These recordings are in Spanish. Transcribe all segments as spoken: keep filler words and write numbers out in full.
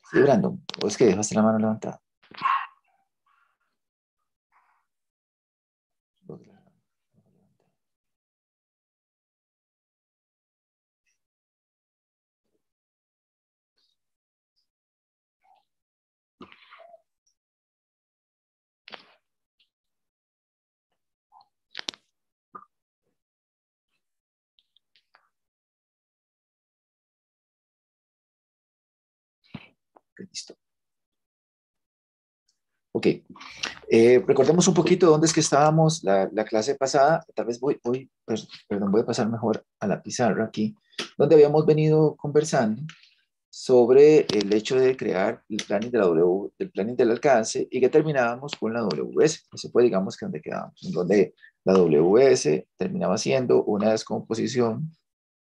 Sí, Brandon, o es que dejaste la mano levantada. Ok, listo. Ok, eh, recordemos un poquito dónde es que estábamos la, la clase pasada. Tal vez voy, voy, per- perdón, voy a pasar mejor a la pizarra aquí, donde habíamos venido conversando sobre el hecho de crear el planning, de la w, el planning del alcance y que terminábamos con la W S. Eso fue, digamos, que donde quedábamos, en donde la W S terminaba siendo una descomposición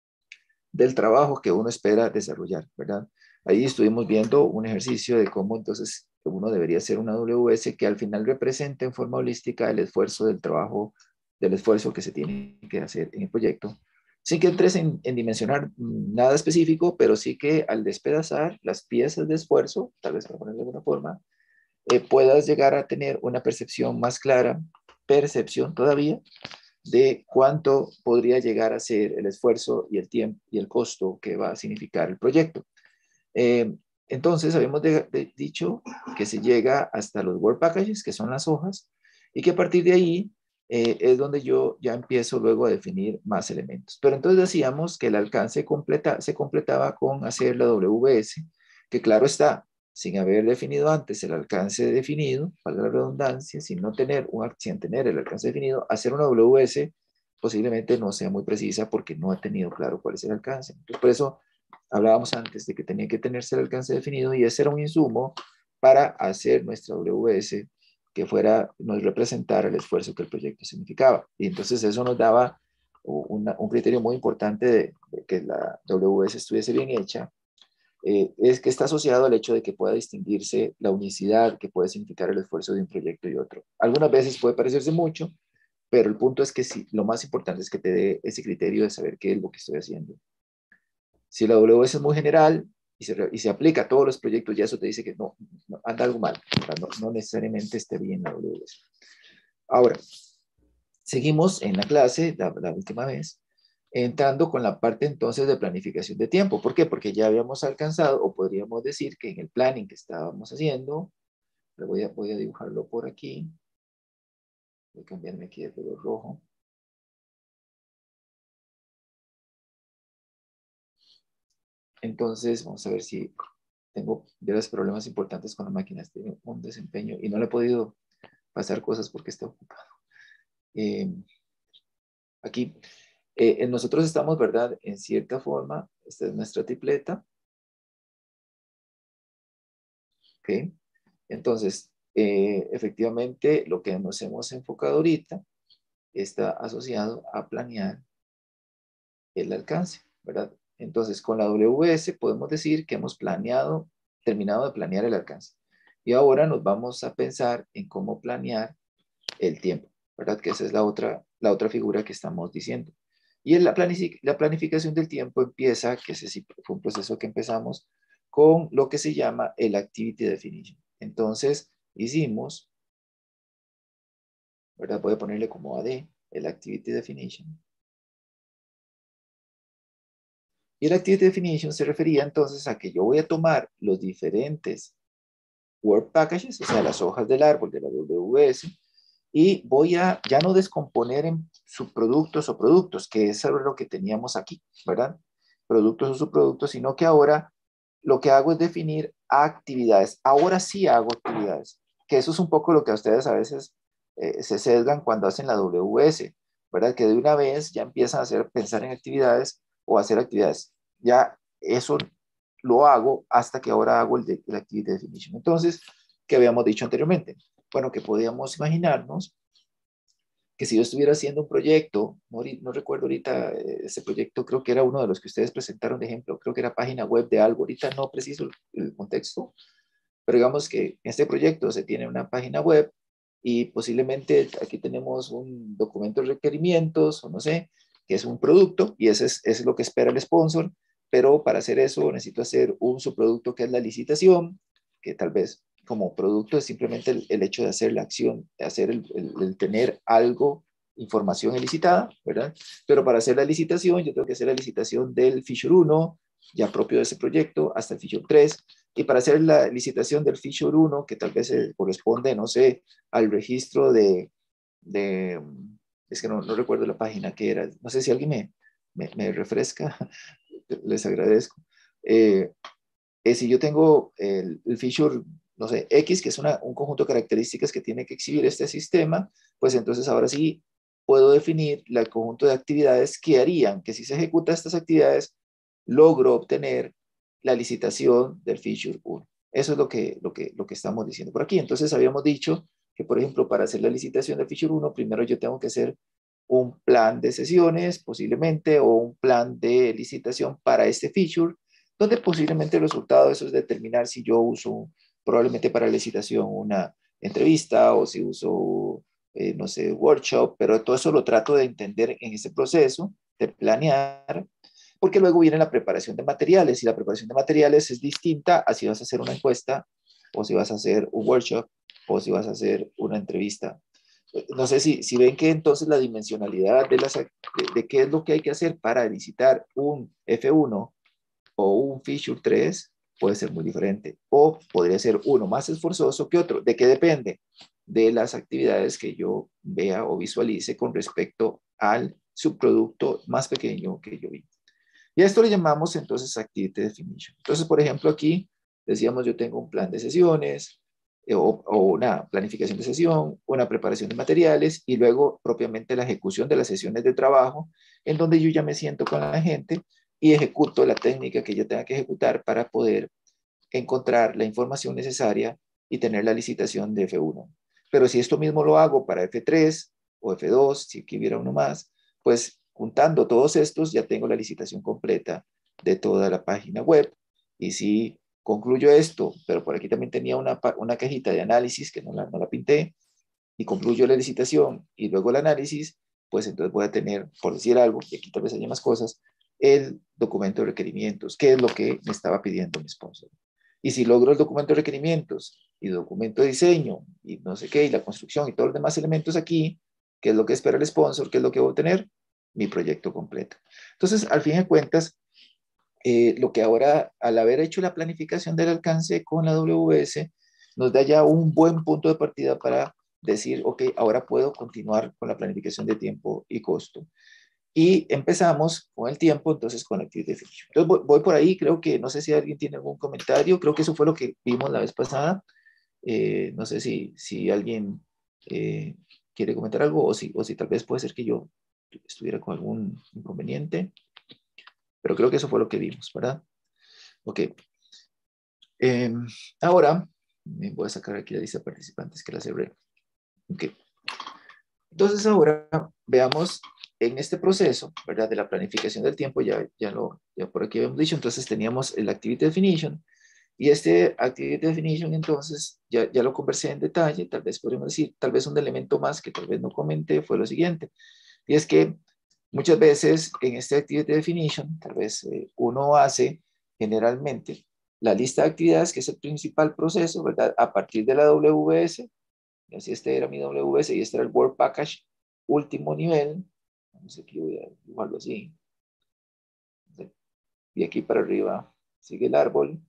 del trabajo que uno espera desarrollar, ¿verdad? Ahí estuvimos viendo un ejercicio de cómo entonces uno debería hacer una W S que al final represente en forma holística el esfuerzo del trabajo, del esfuerzo que se tiene que hacer en el proyecto, sin que entres en, en dimensionar nada específico, pero sí que al despedazar las piezas de esfuerzo, tal vez para ponerlo de alguna forma, eh, puedas llegar a tener una percepción más clara, percepción todavía, de cuánto podría llegar a ser el esfuerzo y el tiempo y el costo que va a significar el proyecto. Eh, entonces, habíamos de, de, dicho que se llega hasta los Word Packages, que son las hojas, y que a partir de ahí eh, es donde yo ya empiezo luego a definir más elementos. Pero entonces decíamos que el alcance completa, se completaba con hacer la W S, que claro está, sin haber definido antes el alcance definido, para la redundancia, sin no tener, un, sin tener el alcance definido, hacer una W S posiblemente no sea muy precisa porque no ha tenido claro cuál es el alcance. Entonces, por eso hablábamos antes de que tenía que tenerse el alcance definido y ese era un insumo para hacer nuestra W S que fuera, nos representara el esfuerzo que el proyecto significaba. Y entonces eso nos daba una, un criterio muy importante de, de, que la W S estuviese bien hecha, eh, es que está asociado al hecho de que pueda distinguirse la unicidad que puede significar el esfuerzo de un proyecto y otro. Algunas veces puede parecerse mucho, pero el punto es que sí, lo más importante es que te dé ese criterio de saber qué es lo que estoy haciendo. Si la W S es muy general y se, y se aplica a todos los proyectos, ya eso te dice que no, no anda algo mal, no, no necesariamente esté bien la W S. Ahora, seguimos en la clase, la, la última vez, entrando con la parte entonces de planificación de tiempo. ¿Por qué? Porque ya habíamos alcanzado, o podríamos decir que en el planning que estábamos haciendo, voy a, voy a dibujarlo por aquí, voy a cambiarme aquí de color rojo. Entonces, vamos a ver si tengo de los problemas importantes con la máquina, tengo un desempeño y no le he podido pasar cosas porque está ocupado. Eh, aquí, eh, nosotros estamos, ¿verdad? En cierta forma, esta es nuestra tripleta. ¿Ok? Entonces, eh, efectivamente, lo que nos hemos enfocado ahorita está asociado a planear el alcance, ¿verdad? Entonces, con la W S podemos decir que hemos planeado, terminado de planear el alcance. Y ahora nos vamos a pensar en cómo planear el tiempo, ¿verdad? Que esa es la otra, la otra figura que estamos diciendo. Y en la, planific la planificación del tiempo empieza, que ese sí fue un proceso que empezamos, con lo que se llama el Activity Definition. Entonces, hicimos, ¿verdad? Voy a ponerle como A D, el Activity Definition. Y el Activity Definition se refería entonces a que yo voy a tomar los diferentes Word Packages, o sea, las hojas del árbol de la W S, y voy a ya no descomponer en subproductos o productos, que es lo que teníamos aquí, ¿verdad? Productos o subproductos, sino que ahora lo que hago es definir actividades. Ahora sí hago actividades, que eso es un poco lo que a ustedes a veces eh, se sesgan cuando hacen la W S, ¿verdad? Que de una vez ya empiezan a hacer, pensar en actividades o hacer actividades. Ya eso lo hago hasta que ahora hago el, de, el Activity Definition. Entonces, ¿qué habíamos dicho anteriormente? Bueno, que podíamos imaginarnos que si yo estuviera haciendo un proyecto, no, no recuerdo ahorita eh, ese proyecto, creo que era uno de los que ustedes presentaron de ejemplo, creo que era página web de algo, ahorita no preciso el, el contexto, pero digamos que en este proyecto se tiene una página web y posiblemente aquí tenemos un documento de requerimientos o no sé, que es un producto y ese es, ese es lo que espera el sponsor pero para hacer eso necesito hacer un subproducto que es la licitación, que tal vez como producto es simplemente el, el hecho de hacer la acción, de hacer el, el, el tener algo, información elicitada, ¿verdad? Pero para hacer la licitación, yo tengo que hacer la licitación del feature uno, ya propio de ese proyecto, hasta el feature tres, y para hacer la licitación del feature uno, que tal vez eh, corresponde, no sé, al registro de, de es que no, no recuerdo la página que era, no sé si alguien me, me, me refresca, les agradezco. Eh, eh, si yo tengo el, el feature, no sé, X, que es una, un conjunto de características que tiene que exhibir este sistema, pues entonces ahora sí puedo definir el conjunto de actividades que harían que si se ejecutan estas actividades, logro obtener la licitación del feature uno. Eso es lo que, lo que, lo que estamos diciendo por aquí. Entonces habíamos dicho que, por ejemplo, para hacer la licitación del feature uno, primero yo tengo que hacer un plan de sesiones, posiblemente, o un plan de licitación para este feature, donde posiblemente el resultado de eso es determinar si yo uso, probablemente para la licitación, una entrevista o si uso, eh, no sé, workshop, pero todo eso lo trato de entender en ese proceso, de planear, porque luego viene la preparación de materiales y la preparación de materiales es distinta a si vas a hacer una encuesta o si vas a hacer un workshop o si vas a hacer una entrevista. No sé si, si ven que entonces la dimensionalidad de, las, de, de qué es lo que hay que hacer para licitar un F uno o un feature tres puede ser muy diferente. O podría ser uno más esforzoso que otro. ¿De qué depende? De las actividades que yo vea o visualice con respecto al subproducto más pequeño que yo vi. Y a esto le llamamos entonces Activity Definition. Entonces, por ejemplo, aquí decíamos yo tengo un plan de sesiones eh, o, o una planificación de sesión, una preparación de materiales y luego propiamente la ejecución de las sesiones de trabajo en donde yo ya me siento con la gente y ejecuto la técnica que yo tenga que ejecutar para poder encontrar la información necesaria y tener la licitación de F uno. Pero si esto mismo lo hago para F tres o F dos, si hubiera uno más, pues juntando todos estos ya tengo la licitación completa de toda la página web. Y si concluyo esto, pero por aquí también tenía una, una cajita de análisis que no la, no la pinté, y concluyo la licitación y luego el análisis, pues entonces voy a tener, por decir algo, y aquí tal vez haya más cosas, el documento de requerimientos, que es lo que me estaba pidiendo mi sponsor. Y si logro el documento de requerimientos y documento de diseño y no sé qué, y la construcción y todos los demás elementos aquí, ¿qué es lo que espera el sponsor? ¿Qué es lo que voy a obtener? Mi proyecto completo. Entonces, al fin de cuentas, eh, lo que ahora, al haber hecho la planificación del alcance con la W S, nos da ya un buen punto de partida para decir, ok, ahora puedo continuar con la planificación de tiempo y costo. Y empezamos con el tiempo, entonces con Activity Definition. Entonces voy, voy por ahí, creo que, no sé si alguien tiene algún comentario, creo que eso fue lo que vimos la vez pasada. Eh, no sé si, si alguien eh, quiere comentar algo o si, o si tal vez puede ser que yo estuviera con algún inconveniente, pero creo que eso fue lo que vimos, ¿verdad? Ok. Eh, ahora, me voy a sacar aquí la lista de participantes que la cerré. Ok. Entonces ahora veamos en este proceso, ¿verdad? De la planificación del tiempo, ya, ya, lo, ya por aquí habíamos dicho, entonces teníamos el Activity Definition, y este Activity Definition entonces ya, ya lo conversé en detalle, tal vez podríamos decir, tal vez un elemento más que tal vez no comenté fue lo siguiente, y es que muchas veces en este Activity Definition, tal vez eh, uno hace generalmente la lista de actividades, que es el principal proceso, ¿verdad? A partir de la W S, y así este era mi W S y este era el Work Package último nivel. No sé, aquí voy a dibujarlo así. Y aquí para arriba sigue el árbol.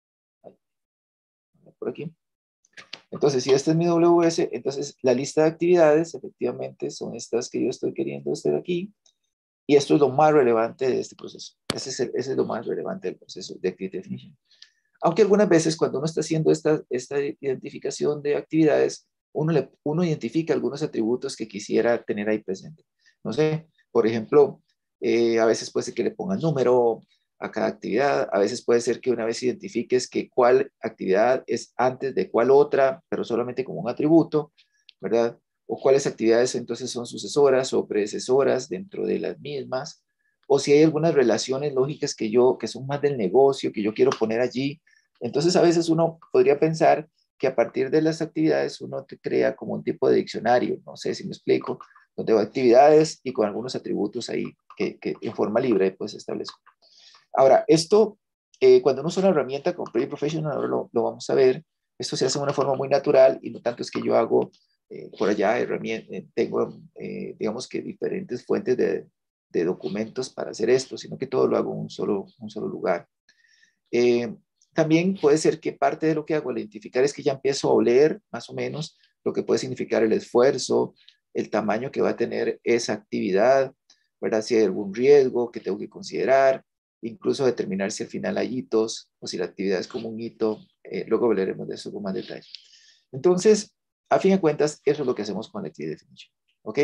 Por aquí. Entonces, si este es mi W S, entonces la lista de actividades efectivamente son estas que yo estoy queriendo hacer aquí. Y esto es lo más relevante de este proceso. Ese es, el, ese es lo más relevante del proceso de Activity Definition. Aunque algunas veces cuando uno está haciendo esta, esta identificación de actividades, uno, le, uno identifica algunos atributos que quisiera tener ahí presente. No sé, por ejemplo, eh, a veces puede ser que le pongan número a cada actividad, a veces puede ser que una vez identifiques que cuál actividad es antes de cuál otra, pero solamente como un atributo, ¿verdad? O cuáles actividades entonces son sucesoras o predecesoras dentro de las mismas, o si hay algunas relaciones lógicas que yo, que son más del negocio, que yo quiero poner allí. Entonces a veces uno podría pensar que a partir de las actividades uno te crea como un tipo de diccionario, no sé si me explico, donde va actividades y con algunos atributos ahí que, que en forma libre pues establezco. Ahora, esto, eh, cuando uno usa una herramienta como Project Professional, ahora lo, lo vamos a ver, esto se hace de una forma muy natural y no tanto es que yo hago eh, por allá herramientas, tengo, eh, digamos que diferentes fuentes de, de documentos para hacer esto, sino que todo lo hago en un solo, un solo lugar. Eh, También puede ser que parte de lo que hago al identificar es que ya empiezo a oler más o menos lo que puede significar el esfuerzo, el tamaño que va a tener esa actividad, ¿verdad? Si hay algún riesgo que tengo que considerar, incluso determinar si al final hay hitos o si la actividad es como un hito. Eh, luego hablaremos de eso con más detalle. Entonces, a fin de cuentas, eso es lo que hacemos con la Activity Definition. ¿Ok?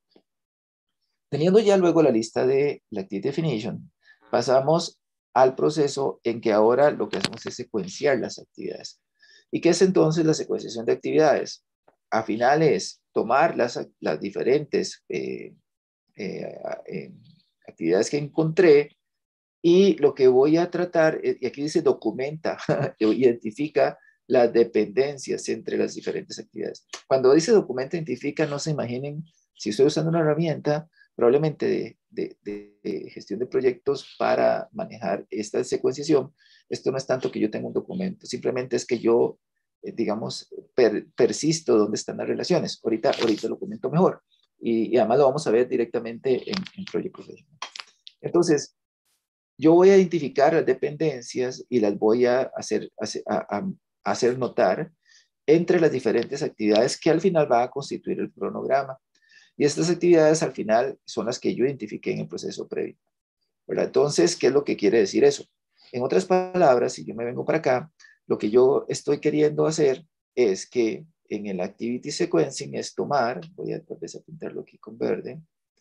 Teniendo ya luego la lista de la Activity Definition, pasamos al proceso en que ahora lo que hacemos es secuenciar las actividades. ¿Y qué es entonces la secuenciación de actividades? A final es tomar las, las diferentes eh, eh, eh, actividades que encontré y lo que voy a tratar, eh, y aquí dice documenta, identifica las dependencias entre las diferentes actividades. Cuando dice documenta, identifica, no se imaginen, si estoy usando una herramienta, probablemente de, de, de gestión de proyectos para manejar esta secuenciación, esto no es tanto que yo tenga un documento, simplemente es que yo, eh, digamos, per, persisto dónde están las relaciones. Ahorita, ahorita lo comento mejor. Y, y además lo vamos a ver directamente en, en Project Professional. Entonces, yo voy a identificar las dependencias y las voy a hacer, a, a, a hacer notar entre las diferentes actividades que al final van a constituir el cronograma. Y estas actividades al final son las que yo identifiqué en el proceso previo, ¿verdad? Entonces, ¿qué es lo que quiere decir eso? En otras palabras, si yo me vengo para acá, lo que yo estoy queriendo hacer es que en el Activity Sequencing es tomar, voy a tal vez a pintarlo aquí con verde,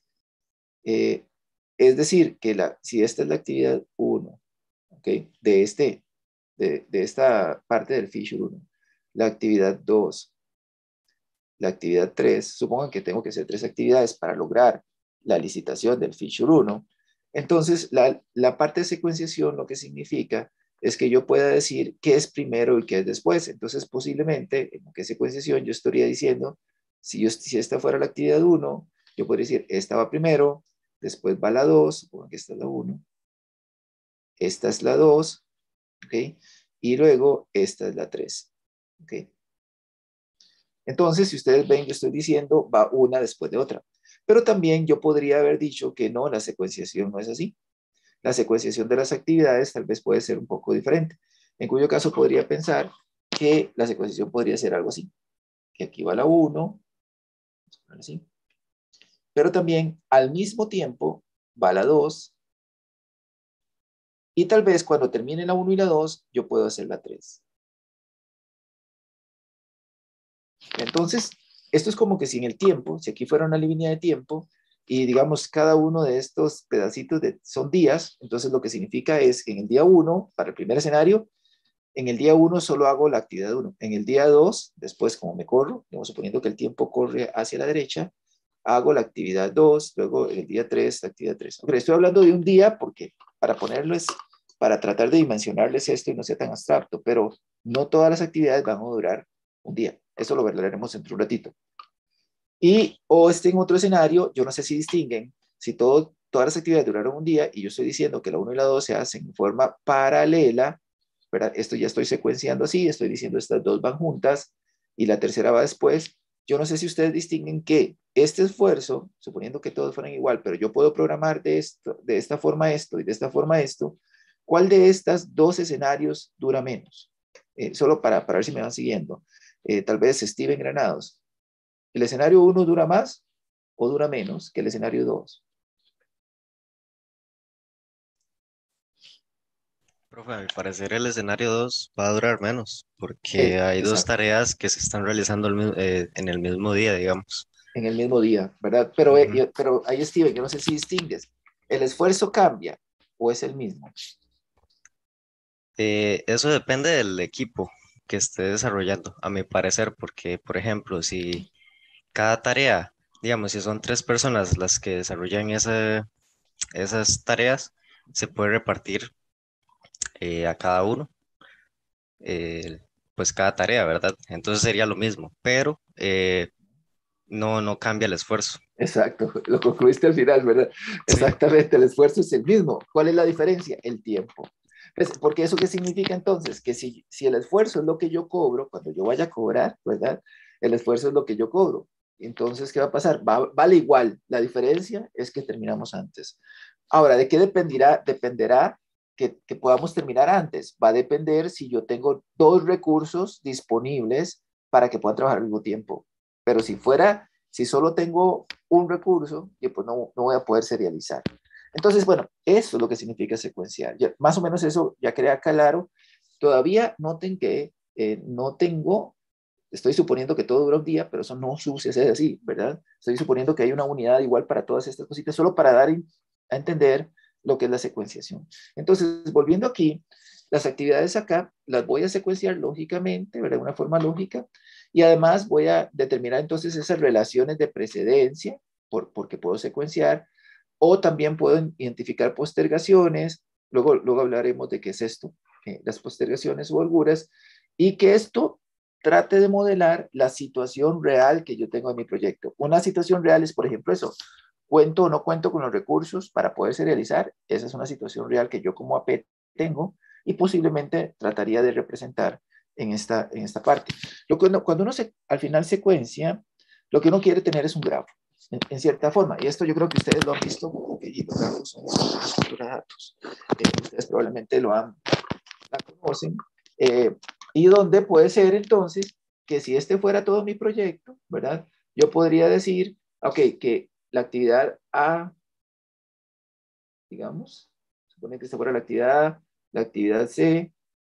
eh, es decir, que la, si esta es la actividad uno, ¿okay? de, este, de, de esta parte del feature uno, la actividad dos, la actividad tres, supongan que tengo que hacer tres actividades para lograr la licitación del feature uno, entonces la, la parte de secuenciación lo que significa es que yo pueda decir qué es primero y qué es después. Entonces posiblemente en qué secuenciación yo estaría diciendo, si, yo, si esta fuera la actividad uno, yo podría decir, esta va primero, después va la dos, supongan que esta es la uno, esta es la dos, ¿ok? Y luego esta es la tres, ¿ok? Entonces, si ustedes ven, yo estoy diciendo va una después de otra. Pero también yo podría haber dicho que no, la secuenciación no es así. La secuenciación de las actividades tal vez puede ser un poco diferente. En cuyo caso podría pensar que la secuenciación podría ser algo así. Que aquí va la uno, así. Pero también al mismo tiempo va la dos. Y tal vez cuando termine la uno y la dos, yo puedo hacer la tres. Entonces, esto es como que si en el tiempo, si aquí fuera una línea de tiempo, y digamos cada uno de estos pedacitos de, son días, entonces lo que significa es que en el día uno, para el primer escenario, en el día uno solo hago la actividad uno. En el día dos, después como me corro, digamos, suponiendo que el tiempo corre hacia la derecha, hago la actividad dos, luego en el día tres, la actividad tres. Okay, estoy hablando de un día porque para ponerles, para tratar de dimensionarles esto y no sea tan abstracto, pero no todas las actividades van a durar un día. Eso lo veremos entre un ratito. Y o este en otro escenario, yo no sé si distinguen, si todo, todas las actividades duraron un día y yo estoy diciendo que la uno y la dos se hacen en forma paralela, ¿verdad? Esto ya estoy secuenciando así, estoy diciendo estas dos van juntas y la tercera va después. Yo no sé si ustedes distinguen que este esfuerzo, suponiendo que todos fueran igual, pero yo puedo programar de, esto, de esta forma esto y de esta forma esto, ¿cuál de estas dos escenarios dura menos? Eh, solo para, para ver si me van siguiendo. Eh, tal vez Steven Granados. ¿El escenario uno dura más o dura menos que el escenario dos? Profe, a mi parecer el escenario dos va a durar menos, porque Eh, hay dos exacto, tareas que se están realizando al mi- eh, en el mismo día, digamos. en el mismo día, ¿verdad? Pero, Ujú. eh, pero ahí, Steven, yo no sé si distingues. ¿El esfuerzo cambia o es el mismo? Eh, eso depende del equipo que esté desarrollando, a mi parecer, porque, por ejemplo, si cada tarea, digamos, si son tres personas las que desarrollan ese- esas tareas, se puede repartir eh, a cada uno, eh, pues cada tarea, ¿verdad? Entonces sería lo mismo, pero eh, no, no cambia el esfuerzo. Exacto, lo concluiste al final, ¿verdad? Sí, Exactamente, el esfuerzo es el mismo. ¿Cuál es la diferencia? El tiempo. Pues, porque eso qué significa entonces? Que si, si el esfuerzo es lo que yo cobro, cuando yo vaya a cobrar, ¿verdad? El esfuerzo es lo que yo cobro. Entonces, ¿qué va a pasar? Va, vale igual. La diferencia es que terminamos antes. Ahora, ¿de qué dependerá? Dependerá que, que podamos terminar antes. Va a depender si yo tengo dos recursos disponibles para que puedan trabajar al mismo tiempo. Pero si fuera, si solo tengo un recurso, yo pues no, no voy a poder serializar. Entonces, bueno, eso es lo que significa secuenciar. Ya, más o menos eso ya queda claro. Todavía noten que eh, no tengo, estoy suponiendo que todo dura un día, pero eso no sucede así, ¿verdad? Estoy suponiendo que hay una unidad igual para todas estas cositas, solo para dar a entender lo que es la secuenciación. Entonces, volviendo aquí, las actividades acá las voy a secuenciar lógicamente, ¿verdad? De una forma lógica, y además voy a determinar entonces esas relaciones de precedencia, por, porque puedo secuenciar, o también puedo identificar postergaciones, luego, luego hablaremos de qué es esto, eh, las postergaciones o holguras, y que esto trate de modelar la situación real que yo tengo en mi proyecto. Una situación real es, por ejemplo, eso, cuento o no cuento con los recursos para poder serializar, esa es una situación real que yo como A P tengo y posiblemente trataría de representar en esta, en esta parte. Lo que uno, cuando uno se, al final secuencia, lo que uno quiere tener es un grafo. En, en, cierta forma. Y esto yo creo que ustedes lo han visto, y los grafos son una estructura de datos. Eh, ustedes probablemente lo han, la conocen. Eh, y donde puede ser entonces que si este fuera todo mi proyecto, ¿verdad? Yo podría decir, ok, que la actividad A, digamos, supone que esta fuera la actividad A, la actividad C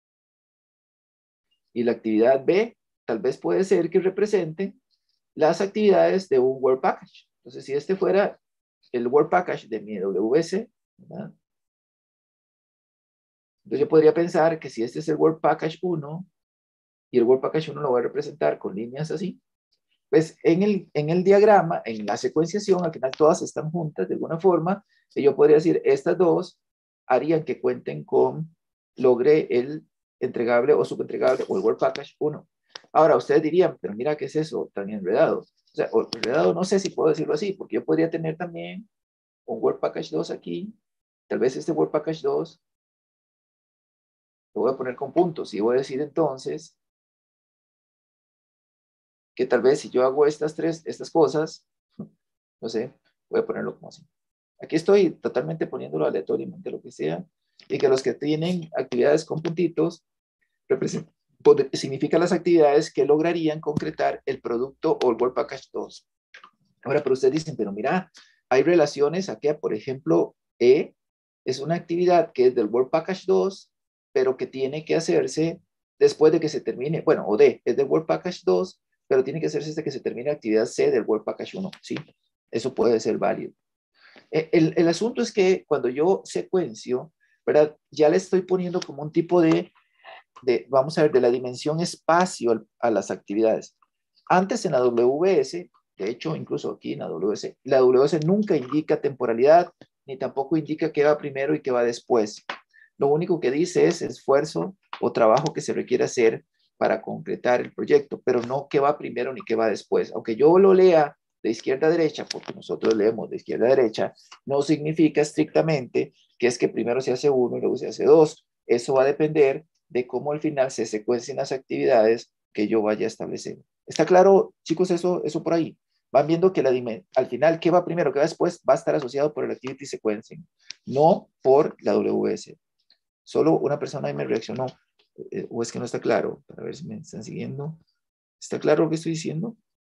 y la actividad B, tal vez puede ser que represente las actividades de un Word Package. Entonces, si este fuera el Word Package de mi W S, ¿verdad? Entonces yo podría pensar que si este es el Word Package uno y el Word Package uno lo voy a representar con líneas así, pues en el, en el diagrama, en la secuenciación, al final todas están juntas de alguna forma, y yo podría decir, estas dos harían que cuenten con, logré el entregable o subentregable o el Word Package uno. Ahora, ustedes dirían, pero mira, ¿qué es eso tan enredado? O sea, enredado no sé si puedo decirlo así, porque yo podría tener también un Word Package dos aquí, tal vez este Word Package dos lo voy a poner con puntos y voy a decir entonces que tal vez si yo hago estas tres, estas cosas, no sé, voy a ponerlo como así. Aquí estoy totalmente poniéndolo aleatoriamente, lo que sea, y que los que tienen actividades con puntitos significan las actividades que lograrían concretar el producto o el Word Package dos. Ahora, pero ustedes dicen, pero mira, hay relaciones aquí, por ejemplo, E es una actividad que es del Word Package dos, pero que tiene que hacerse después de que se termine, bueno, o D es del Word Package dos, pero tiene que hacerse hasta que se termine la actividad C del Word Package uno, ¿sí? Eso puede ser válido. El, el asunto es que cuando yo secuencio, ¿verdad? Ya le estoy poniendo como un tipo de, de vamos a ver, de la dimensión espacio a las actividades. Antes en la W S, de hecho, incluso aquí en la W S, la W S nunca indica temporalidad, ni tampoco indica qué va primero y qué va después. Lo único que dice es esfuerzo o trabajo que se requiere hacer para concretar el proyecto, pero no qué va primero ni qué va después. Aunque yo lo lea de izquierda a derecha, porque nosotros leemos de izquierda a derecha, no significa estrictamente que es que primero se hace uno y luego se hace dos. Eso va a depender de cómo al final se secuencien las actividades que yo vaya a establecer. ¿Está claro, chicos, eso, eso por ahí? Van viendo que la, al final, ¿qué va primero, qué va después? Va a estar asociado por el Activity Sequencing, no por la W S. Solo una persona ahí me reaccionó, eh, o es que no está claro, para ver si me están siguiendo. ¿Está claro lo que estoy diciendo?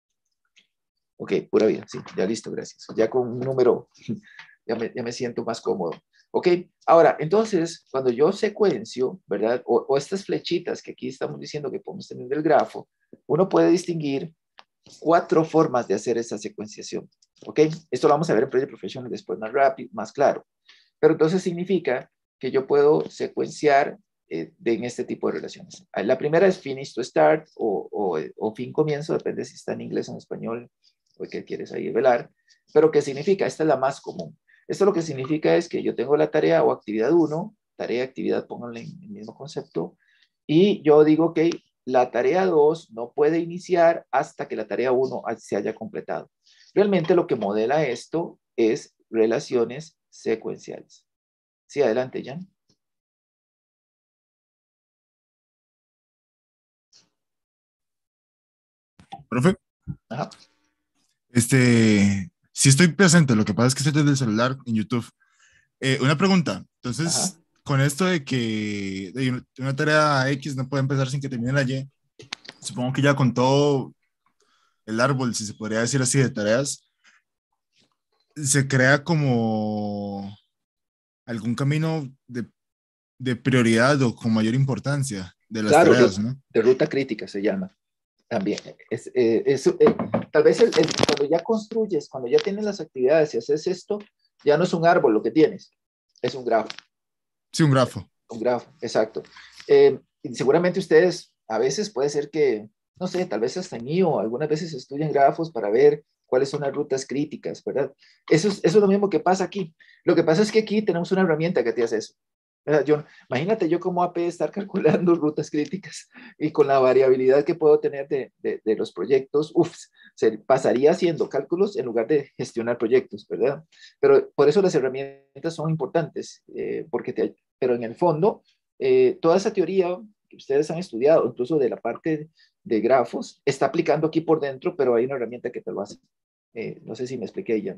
Ok, pura vida, sí, ya listo, gracias. Ya con un número, ya me, ya me siento más cómodo. Ok, ahora, entonces, cuando yo secuencio, ¿verdad? O, o estas flechitas que aquí estamos diciendo que podemos tener del grafo, uno puede distinguir cuatro formas de hacer esa secuenciación. ¿Ok? Esto lo vamos a ver en Project Professional después más rápido, más claro. Pero entonces significa que yo puedo secuenciar eh, de, en este tipo de relaciones. La primera es finish to start o, o, o fin comienzo, depende si está en inglés o en español o qué quieres ahí velar. Pero ¿qué significa? Esta es la más común. Esto lo que significa es que yo tengo la tarea o actividad uno, tarea, actividad, pónganle en el mismo concepto, y yo digo, ok, la tarea dos no puede iniciar hasta que la tarea uno se haya completado. Realmente lo que modela esto es relaciones secuenciales. Sí, adelante, Jan. Profe, Ajá. este, sí estoy presente, lo que pasa es que estoy desde el celular en YouTube. Eh, una pregunta, Ajá. entonces, con esto de que de una una tarea X no puede empezar sin que termine la Y, supongo que ya con todo el árbol, si se podría decir así, de tareas, se crea como algún camino de, de prioridad o con mayor importancia de las Claro, tareas, ru- ¿no? de ruta crítica se llama también. Es, eh, es, eh, tal vez el, el- cuando ya construyes, cuando ya tienes las actividades y haces esto, ya no es un árbol lo que tienes, es un grafo. Sí, un grafo. Un grafo, exacto. Eh, y seguramente ustedes a veces puede ser que, no sé, tal vez hasta en I O, algunas veces estudian grafos para ver cuáles son las rutas críticas, ¿verdad? Eso es, eso es lo mismo que pasa aquí. Lo que pasa es que aquí tenemos una herramienta que te hace eso. ¿Verdad, John? Imagínate yo como A P estar calculando rutas críticas y con la variabilidad que puedo tener de, de, de los proyectos, uff, se pasaría haciendo cálculos en lugar de gestionar proyectos, ¿verdad? Pero por eso las herramientas son importantes, eh, porque te, pero en el fondo, eh, toda esa teoría que ustedes han estudiado, incluso de la parte de grafos, está aplicando aquí por dentro, pero hay una herramienta que te lo hace. Eh, no sé si me expliqué ya.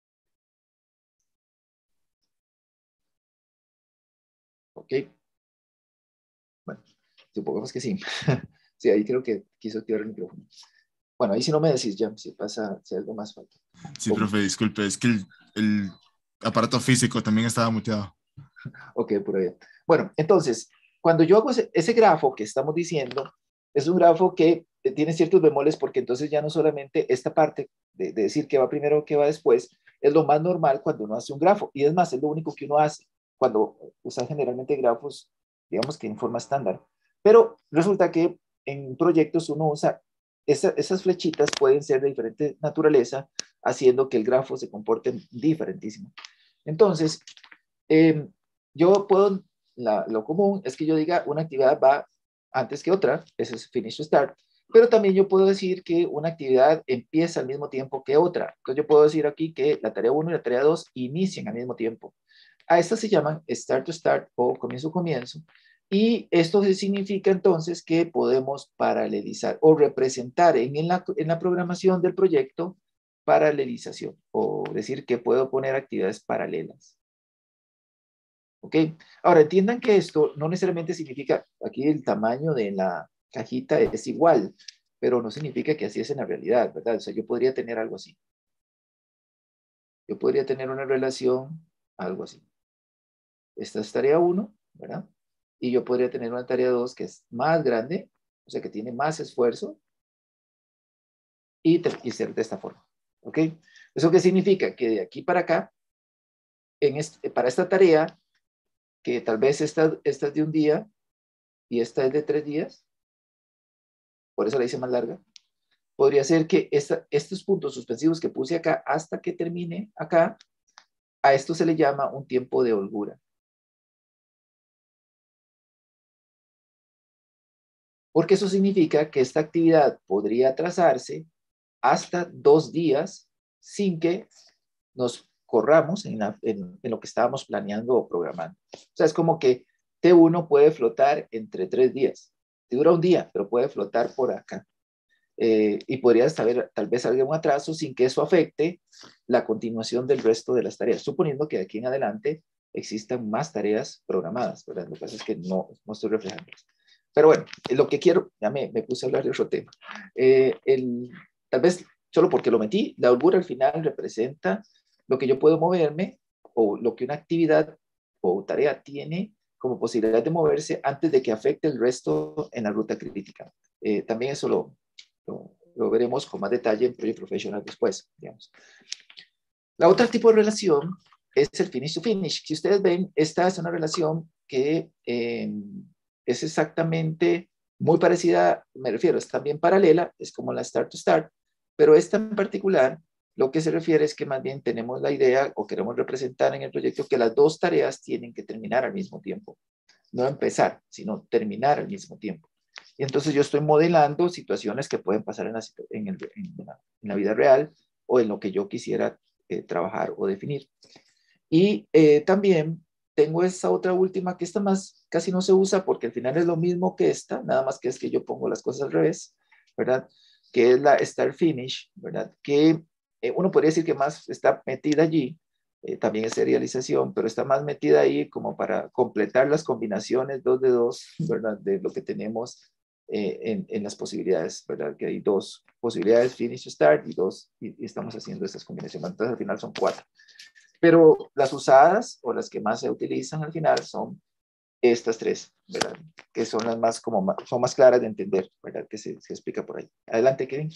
Ok, bueno, supongamos que sí. Sí, ahí creo que quiso activar el micrófono. Bueno, ahí si no me decís ya, si pasa, si algo más falta. Sí, Oh, profe, disculpe, es que el, el aparato físico también estaba muteado. ok, por ahí. Bueno, entonces, cuando yo hago ese, ese grafo que estamos diciendo, es un grafo que eh, tiene ciertos bemoles porque entonces ya no solamente esta parte de, de decir que va primero, que va después, es lo más normal cuando uno hace un grafo. Y es más, es lo único que uno hace cuando usa generalmente grafos, digamos que en forma estándar. Pero resulta que en proyectos uno usa, esa, esas flechitas pueden ser de diferente naturaleza, haciendo que el grafo se comporte diferentísimo. Entonces, eh, yo puedo, la, lo común es que yo diga una actividad va antes que otra, eso es finish to start, pero también yo puedo decir que una actividad empieza al mismo tiempo que otra. Entonces yo puedo decir aquí que la tarea uno y la tarea dos inician al mismo tiempo. A estas se llaman start to start o comienzo comienzo. Y esto significa entonces que podemos paralelizar o representar en, en, la, en la programación del proyecto paralelización o decir que puedo poner actividades paralelas. ¿Ok? Ahora, entiendan que esto no necesariamente significa, aquí el tamaño de la cajita es igual, pero no significa que así es en la realidad, ¿verdad? O sea, yo podría tener algo así. Yo podría tener una relación, algo así. Esta es tarea uno, ¿verdad? Y yo podría tener una tarea dos que es más grande, o sea, que tiene más esfuerzo, y, y ser de esta forma. ¿Ok? ¿Eso qué significa? Que de aquí para acá, en este, para esta tarea, que tal vez esta, esta es de un día y esta es de tres días, por eso la hice más larga, podría ser que esta, estos puntos suspensivos que puse acá hasta que termine acá, a esto se le llama un tiempo de holgura. Porque eso significa que esta actividad podría atrasarse hasta dos días sin que nos corramos en, la, en, en lo que estábamos planeando o programando. O sea, es como que T uno puede flotar entre tres días. Dura un día, pero puede flotar por acá. Eh, y podría haber tal vez algún atraso sin que eso afecte la continuación del resto de las tareas, suponiendo que de aquí en adelante existan más tareas programadas, ¿verdad? Lo que pasa es que no, no estoy reflejando. Pero bueno, lo que quiero, ya me, me puse a hablar de otro tema. Eh, el, tal vez solo porque lo metí, la holgura al final representa lo que yo puedo moverme o lo que una actividad o tarea tiene como posibilidad de moverse antes de que afecte el resto en la ruta crítica. Eh, también eso lo, lo, lo, veremos con más detalle en Project Professional después, digamos. La otra tipo de relación es el finish to finish. Si ustedes ven, esta es una relación que eh, es exactamente muy parecida, me refiero, es también paralela, es como la start to start, pero esta en particular, lo que se refiere es que más bien tenemos la idea o queremos representar en el proyecto que las dos tareas tienen que terminar al mismo tiempo. No empezar, sino terminar al mismo tiempo. Y entonces yo estoy modelando situaciones que pueden pasar en la, en el, en la, en la vida real o en lo que yo quisiera eh, trabajar o definir. Y eh, también tengo esa otra última, que esta más casi no se usa porque al final es lo mismo que esta, nada más que es que yo pongo las cosas al revés, ¿verdad? Que es la Start Finish, ¿verdad? Que eh, uno podría decir que más está metida allí, eh, también es serialización, pero está más metida ahí como para completar las combinaciones dos de dos, ¿verdad? De lo que tenemos eh, en, en las posibilidades, ¿verdad? Que hay dos posibilidades, Finish, Start, y dos, y, y estamos haciendo esas combinaciones. Entonces al final son cuatro. Pero las usadas o las que más se utilizan al final son estas tres, ¿verdad? Que son las más, como, más, son más claras de entender, ¿verdad? Que se, se explica por ahí. Adelante, Kevin.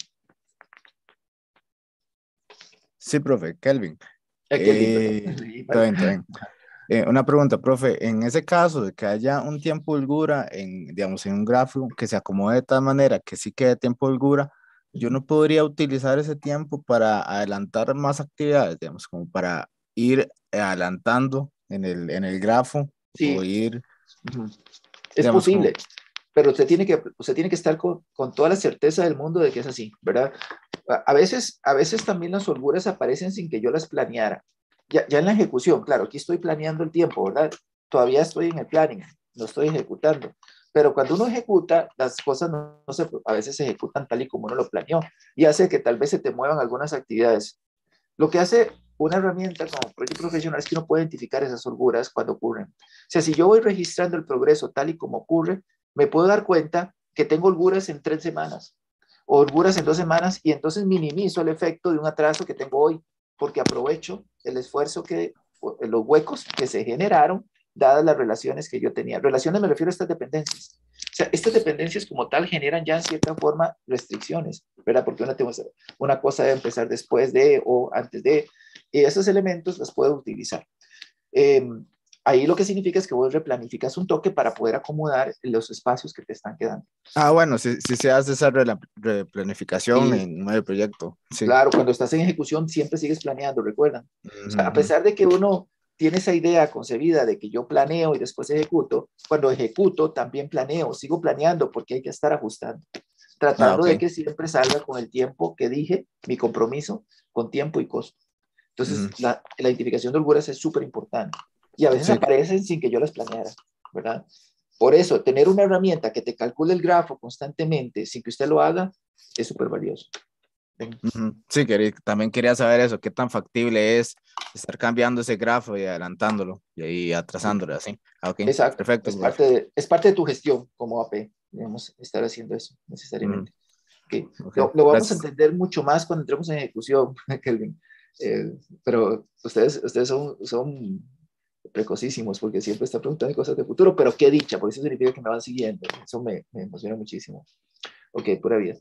Sí, profe, Kelvin. Eh, Kelvin, Eh, perdón. Sí, está vale. bien, está bien. Eh, una pregunta, profe, en ese caso de que haya un tiempo holgura en, digamos, en un gráfico que se acomode de tal manera que sí quede tiempo holgura, yo no podría utilizar ese tiempo para adelantar más actividades, digamos, como para ir adelantando en el, en el grafo o Sí, ir, uh-huh. Es digamos, posible, como, pero usted tiene que, usted tiene que estar con, con toda la certeza del mundo de que es así, ¿verdad? A, a veces, a veces también las holguras aparecen sin que yo las planeara. Ya, ya en la ejecución, claro, aquí estoy planeando el tiempo, ¿verdad? Todavía estoy en el planning, no estoy ejecutando. Pero cuando uno ejecuta, las cosas no, no se, a veces se ejecutan tal y como uno lo planeó y hace que tal vez se te muevan algunas actividades. Lo que hace una herramienta como Project Professional es que uno puede identificar esas holguras cuando ocurren. O sea, si yo voy registrando el progreso tal y como ocurre, me puedo dar cuenta que tengo holguras en tres semanas o holguras en dos semanas y entonces minimizo el efecto de un atraso que tengo hoy porque aprovecho el esfuerzo que, los huecos que se generaron dadas las relaciones que yo tenía. Relaciones me refiero a estas dependencias. O sea, estas dependencias como tal generan ya en cierta forma restricciones, ¿verdad? Porque una, una cosa debe empezar después de o antes de, y esos elementos los puedo utilizar. Eh, ahí lo que significa es que vos replanificas un toque para poder acomodar los espacios que te están quedando. ah, bueno, si, si se hace esa replanificación Y en medio proyecto, sí. claro, cuando estás en ejecución siempre sigues planeando, recuerdan. Uh-huh. O sea, a pesar de que uno tiene esa idea concebida de que yo planeo y después ejecuto, cuando ejecuto también planeo, sigo planeando porque hay que estar ajustando, Ah, tratando ok. de que siempre salga con el tiempo que dije, mi compromiso con tiempo y costo. Entonces, Uh-huh. la, la identificación de holguras es súper importante y a veces Sí. aparecen sin que yo las planeara, ¿verdad? Por eso, tener una herramienta que te calcule el grafo constantemente sin que usted lo haga es súper valioso. Uh-huh. Sí, quería, también quería saber eso, qué tan factible es estar cambiando ese grafo y adelantándolo y ahí atrasándolo así. Ah, ok, Exacto, perfecto, es profe. parte, de, es parte de tu gestión como A P, digamos, estar haciendo eso necesariamente. Uh-huh. Okay. Ok, Lo, lo, vamos a gracias. entender mucho más cuando entremos en ejecución, Kelvin. Eh, pero ustedes, ustedes son, son precocísimos porque siempre están preguntando cosas de futuro, pero qué dicha, porque eso significa que me van siguiendo. Eso me, me emociona muchísimo. Ok, pura vida.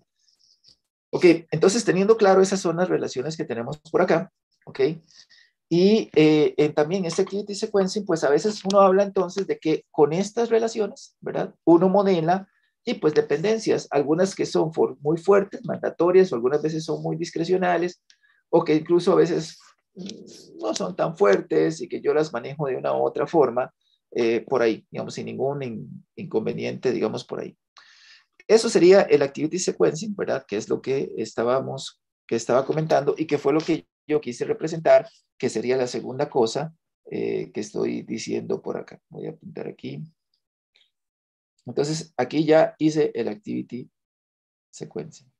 Ok, entonces teniendo claro esas son las relaciones que tenemos por acá, ok. Y eh, en, también este activity sequencing, pues a veces uno habla entonces de que con estas relaciones, ¿verdad? Uno modela y pues dependencias, algunas que son for, muy fuertes, mandatorias, o algunas veces son muy discrecionales, o que incluso a veces mmm, no son tan fuertes y que yo las manejo de una u otra forma, eh, por ahí, digamos, sin ningún in, inconveniente, digamos, por ahí. Eso sería el activity sequencing, ¿verdad? Que es lo que estábamos, que estaba comentando y que fue lo que yo quise representar, que sería la segunda cosa eh, que estoy diciendo por acá. Voy a apuntar aquí. Entonces, aquí ya hice el activity sequencing.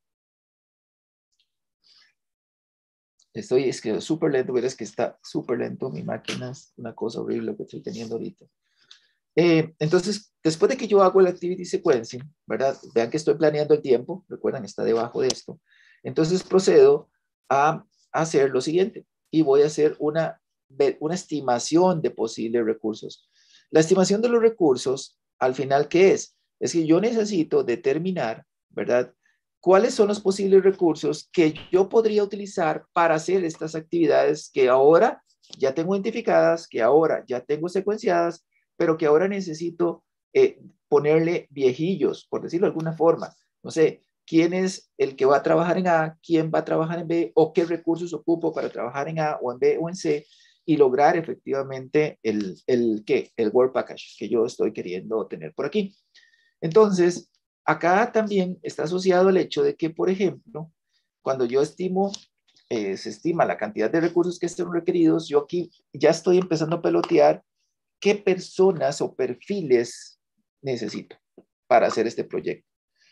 Estoy, es que súper lento, verás que está súper lento mi máquina, es una cosa horrible que estoy teniendo ahorita. Eh, entonces, después de que yo hago el activity sequencing, ¿verdad? Vean que estoy planeando el tiempo, recuerdan, está debajo de esto. Entonces procedo a hacer lo siguiente y voy a hacer una, una estimación de posibles recursos. La estimación de los recursos, al final, ¿qué es? Es que yo necesito determinar, ¿verdad? ¿Cuáles son los posibles recursos que yo podría utilizar para hacer estas actividades que ahora ya tengo identificadas, que ahora ya tengo secuenciadas, pero que ahora necesito eh, ponerle viejillos, por decirlo de alguna forma. No sé, quién es el que va a trabajar en A, quién va a trabajar en B, o qué recursos ocupo para trabajar en A o en B o en C, y lograr efectivamente el, el, ¿qué? El Work Package que yo estoy queriendo tener por aquí. Entonces, acá también está asociado el hecho de que, por ejemplo, cuando yo estimo, eh, se estima la cantidad de recursos que estén requeridos, yo aquí ya estoy empezando a pelotear qué personas o perfiles necesito para hacer este proyecto.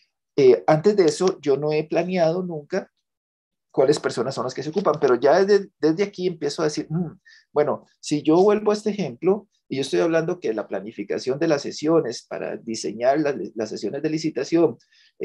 Eh, antes de eso, yo no he planeado nunca cuáles personas son las que se ocupan, pero ya desde, desde aquí empiezo a decir, mmm, bueno, si yo vuelvo a este ejemplo, y yo estoy hablando que la planificación de las sesiones para diseñar las, las sesiones de licitación,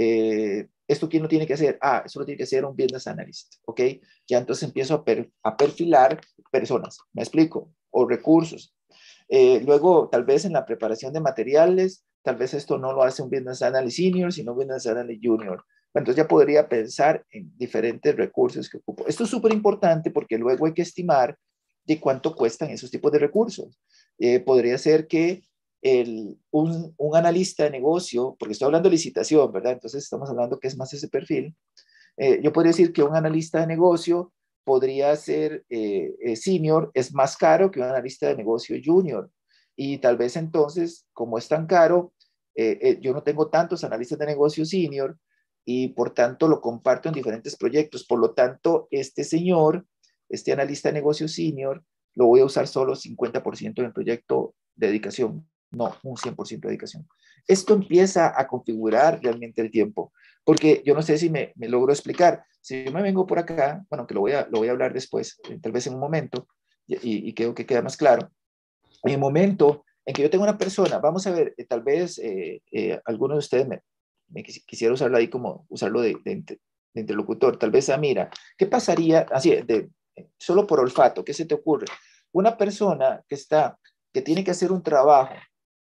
eh, ¿esto quién lo tiene que hacer? Ah, eso lo tiene que hacer un business analyst, ¿ok? Ya entonces empiezo a, per, a perfilar personas, ¿me explico? O recursos. Eh, luego, tal vez en la preparación de materiales, tal vez esto no lo hace un business analyst senior, sino un business analyst junior. Entonces ya podría pensar en diferentes recursos que ocupo. Esto es súper importante porque luego hay que estimar de cuánto cuestan esos tipos de recursos. Eh, podría ser que el, un, un analista de negocio, porque estoy hablando de licitación, ¿verdad? Entonces estamos hablando que es más ese perfil. Eh, yo podría decir que un analista de negocio podría ser eh, eh, senior, es más caro que un analista de negocio junior. Y tal vez entonces, como es tan caro, eh, eh, yo no tengo tantos analistas de negocio senior y por tanto lo comparto en diferentes proyectos. Por lo tanto, este señor, este analista de negocio senior, lo voy a usar solo cincuenta por ciento en el proyecto de dedicación, no un cien por ciento de dedicación. Esto empieza a configurar realmente el tiempo, porque yo no sé si me, me logro explicar. Si yo me vengo por acá, bueno, que lo voy a, lo voy a hablar después, eh, tal vez en un momento, y, y creo que queda más claro. En el momento en que yo tengo una persona, vamos a ver, eh, tal vez eh, eh, alguno de ustedes me, me quisiera usarlo ahí como usarlo de, de, de interlocutor, tal vez, ah, mira, ¿qué pasaría, así, de, solo por olfato, qué se te ocurre? Una persona que está, que tiene que hacer un trabajo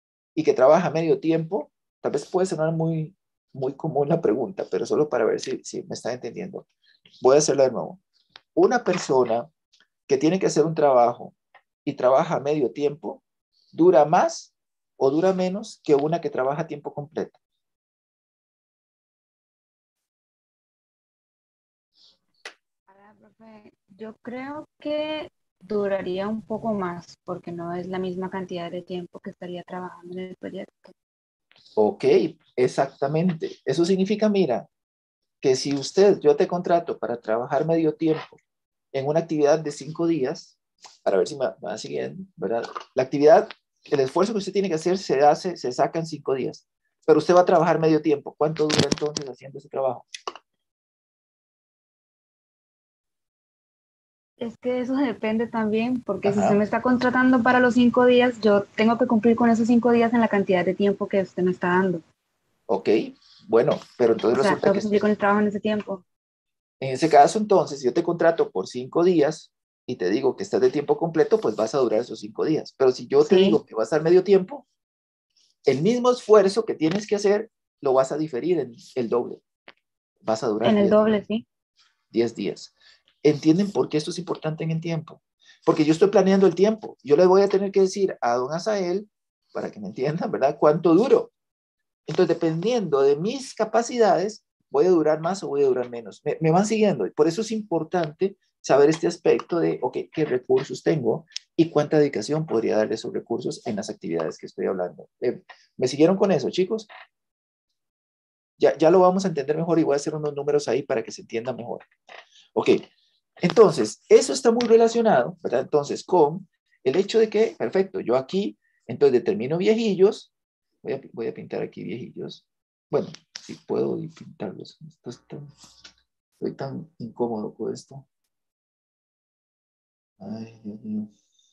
y que trabaja a medio tiempo, tal vez puede sonar muy, muy común la pregunta, pero solo para ver si, si me está entendiendo. Voy a hacerla de nuevo. Una persona que tiene que hacer un trabajo y trabaja a medio tiempo, ¿dura más o dura menos que una que trabaja a tiempo completo? Ahora, profe, yo creo que duraría un poco más porque no es la misma cantidad de tiempo que estaría trabajando en el proyecto. Ok, exactamente. Eso significa, mira, que si usted, yo te contrato para trabajar medio tiempo en una actividad de cinco días, para ver si me va siguiendo, ¿verdad? La actividad, el esfuerzo que usted tiene que hacer se hace, se saca en cinco días, pero usted va a trabajar medio tiempo. ¿Cuánto dura entonces haciendo ese trabajo? Es que eso depende también, porque si usted Ajá, me está contratando para los cinco días, yo tengo que cumplir con esos cinco días en la cantidad de tiempo que usted me está dando. ok, bueno, pero O entonces sea, resulta tengo que que cumplir con el trabajo en ese tiempo. en ese caso, entonces, si yo te contrato por cinco días y te digo que estás de tiempo completo, pues vas a durar esos cinco días. Pero si yo te Sí, digo que vas a estar medio tiempo, el mismo esfuerzo que tienes que hacer lo vas a diferir en el doble. Vas a durar en el diez días. doble, sí. diez días. ¿Entienden por qué esto es importante en el tiempo? Porque yo estoy planeando el tiempo. Yo le voy a tener que decir a don Asael, para que me entiendan, ¿verdad? ¿Cuánto duro? Entonces, dependiendo de mis capacidades, voy a durar más o voy a durar menos. Me, me van siguiendo. Y por eso es importante saber este aspecto de, ok, qué recursos tengo y cuánta dedicación podría darle esos recursos en las actividades que estoy hablando. Eh, ¿Me siguieron con eso, chicos? Ya, ya lo vamos a entender mejor y voy a hacer unos números ahí para que se entienda mejor. Ok, entonces, eso está muy relacionado, ¿verdad? Entonces, con el hecho de que, perfecto, yo aquí, entonces determino viejillos, voy a, voy a pintar aquí viejillos. Bueno, si puedo pintarlos. Esto es tan, estoy tan incómodo con esto. Ay, Dios mío.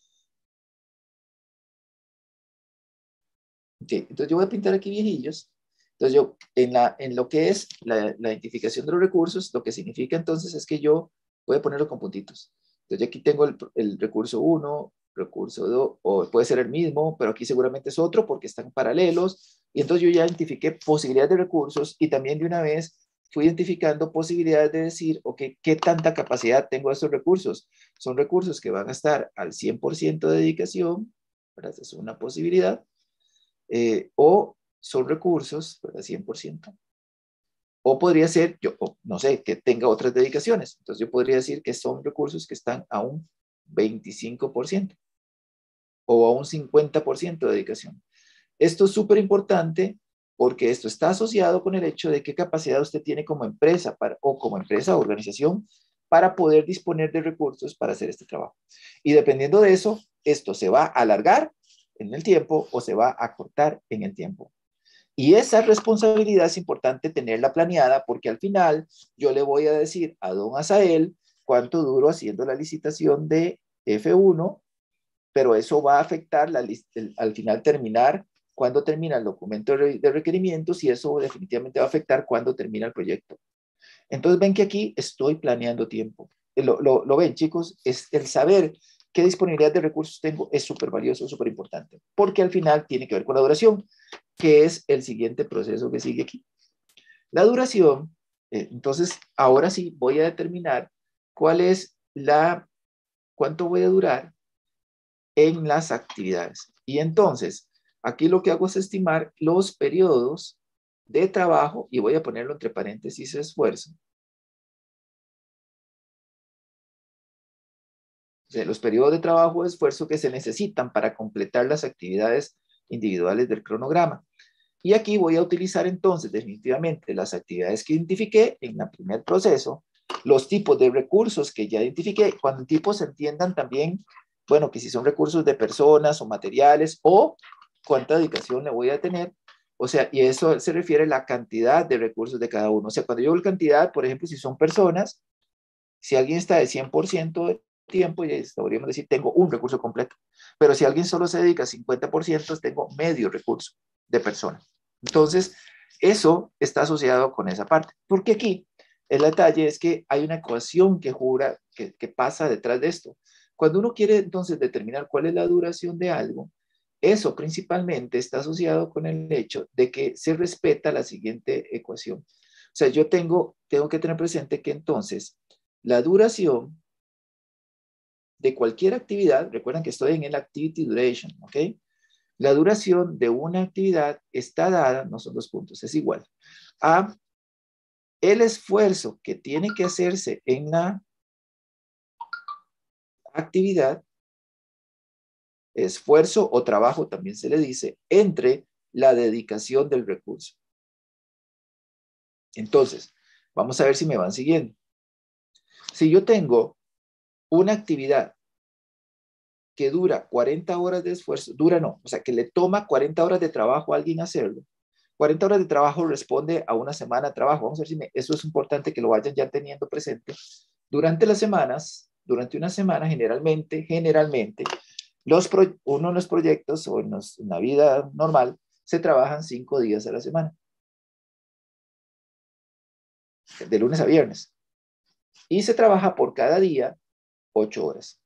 Ok, entonces yo voy a pintar aquí viejillos. Entonces yo, en, la, en lo que es la, la identificación de los recursos, lo que significa entonces es que yo voy a ponerlo con puntitos. Entonces aquí tengo el, el recurso uno, recurso dos, o puede ser el mismo, pero aquí seguramente es otro porque están paralelos. Y entonces yo ya identifiqué posibilidades de recursos y también de una vez fui identificando posibilidades de decir, ok, ¿qué tanta capacidad tengo de estos recursos? Son recursos que van a estar al cien por ciento de dedicación, ¿verdad? Esa es una posibilidad. Eh, o son recursos, ¿verdad? cien por ciento. O podría ser, yo, o, no sé, que tenga otras dedicaciones. Entonces yo podría decir que son recursos que están a un veinticinco por ciento o a un cincuenta por ciento de dedicación. Esto es súper importante porque esto está asociado con el hecho de qué capacidad usted tiene como empresa para, o como empresa o organización para poder disponer de recursos para hacer este trabajo. Y dependiendo de eso, esto se va a alargar en el tiempo o se va a cortar en el tiempo. Y esa responsabilidad es importante tenerla planeada porque al final yo le voy a decir a don Asael cuánto duro haciendo la licitación de F uno, pero eso va a afectar la, el, al final terminar cuando termina el documento de requerimientos y eso definitivamente va a afectar cuando termina el proyecto. Entonces ven que aquí estoy planeando tiempo. Lo, lo, lo ven, chicos, es el saber qué disponibilidad de recursos tengo es súper valioso, súper importante, porque al final tiene que ver con la duración, que es el siguiente proceso que sigue aquí. La duración, eh, entonces ahora sí voy a determinar cuál es la, cuánto voy a durar en las actividades. Y entonces, aquí lo que hago es estimar los periodos de trabajo, y voy a ponerlo entre paréntesis esfuerzo. O sea, los periodos de trabajo o esfuerzo que se necesitan para completar las actividades individuales del cronograma. Y aquí voy a utilizar entonces definitivamente las actividades que identifiqué en el primer proceso, los tipos de recursos que ya identifiqué, cuando en tipos se entiendan también, bueno, que si son recursos de personas o materiales o cuánta dedicación le voy a tener. O sea, y eso se refiere a la cantidad de recursos de cada uno. O sea, cuando yo digo cantidad, por ejemplo, si son personas, si alguien está de cien por ciento de tiempo, ya podríamos decir, tengo un recurso completo. Pero si alguien solo se dedica cincuenta por ciento, tengo medio recurso de persona. Entonces, eso está asociado con esa parte. Porque aquí, el detalle es que hay una ecuación que jura, que, que pasa detrás de esto. Cuando uno quiere entonces determinar cuál es la duración de algo, eso principalmente está asociado con el hecho de que se respeta la siguiente ecuación. O sea, yo tengo, tengo que tener presente que entonces la duración de cualquier actividad, recuerden que estoy en el activity duration, ¿ok? La duración de una actividad está dada, no son dos puntos, es igual a el esfuerzo que tiene que hacerse en la actividad, esfuerzo o trabajo también se le dice, entre la dedicación del recurso. Entonces, vamos a ver si me van siguiendo. Si yo tengo una actividad que dura cuarenta horas de esfuerzo, dura no, o sea, que le toma cuarenta horas de trabajo a alguien hacerlo, cuarenta horas de trabajo responde a una semana de trabajo. Vamos a ver si me, eso es importante que lo vayan ya teniendo presente. Durante las semanas, durante una semana, generalmente, generalmente, los pro, uno de los proyectos o en, los, en la vida normal, se trabajan cinco días a la semana. De lunes a viernes. Y se trabaja por cada día ocho horas.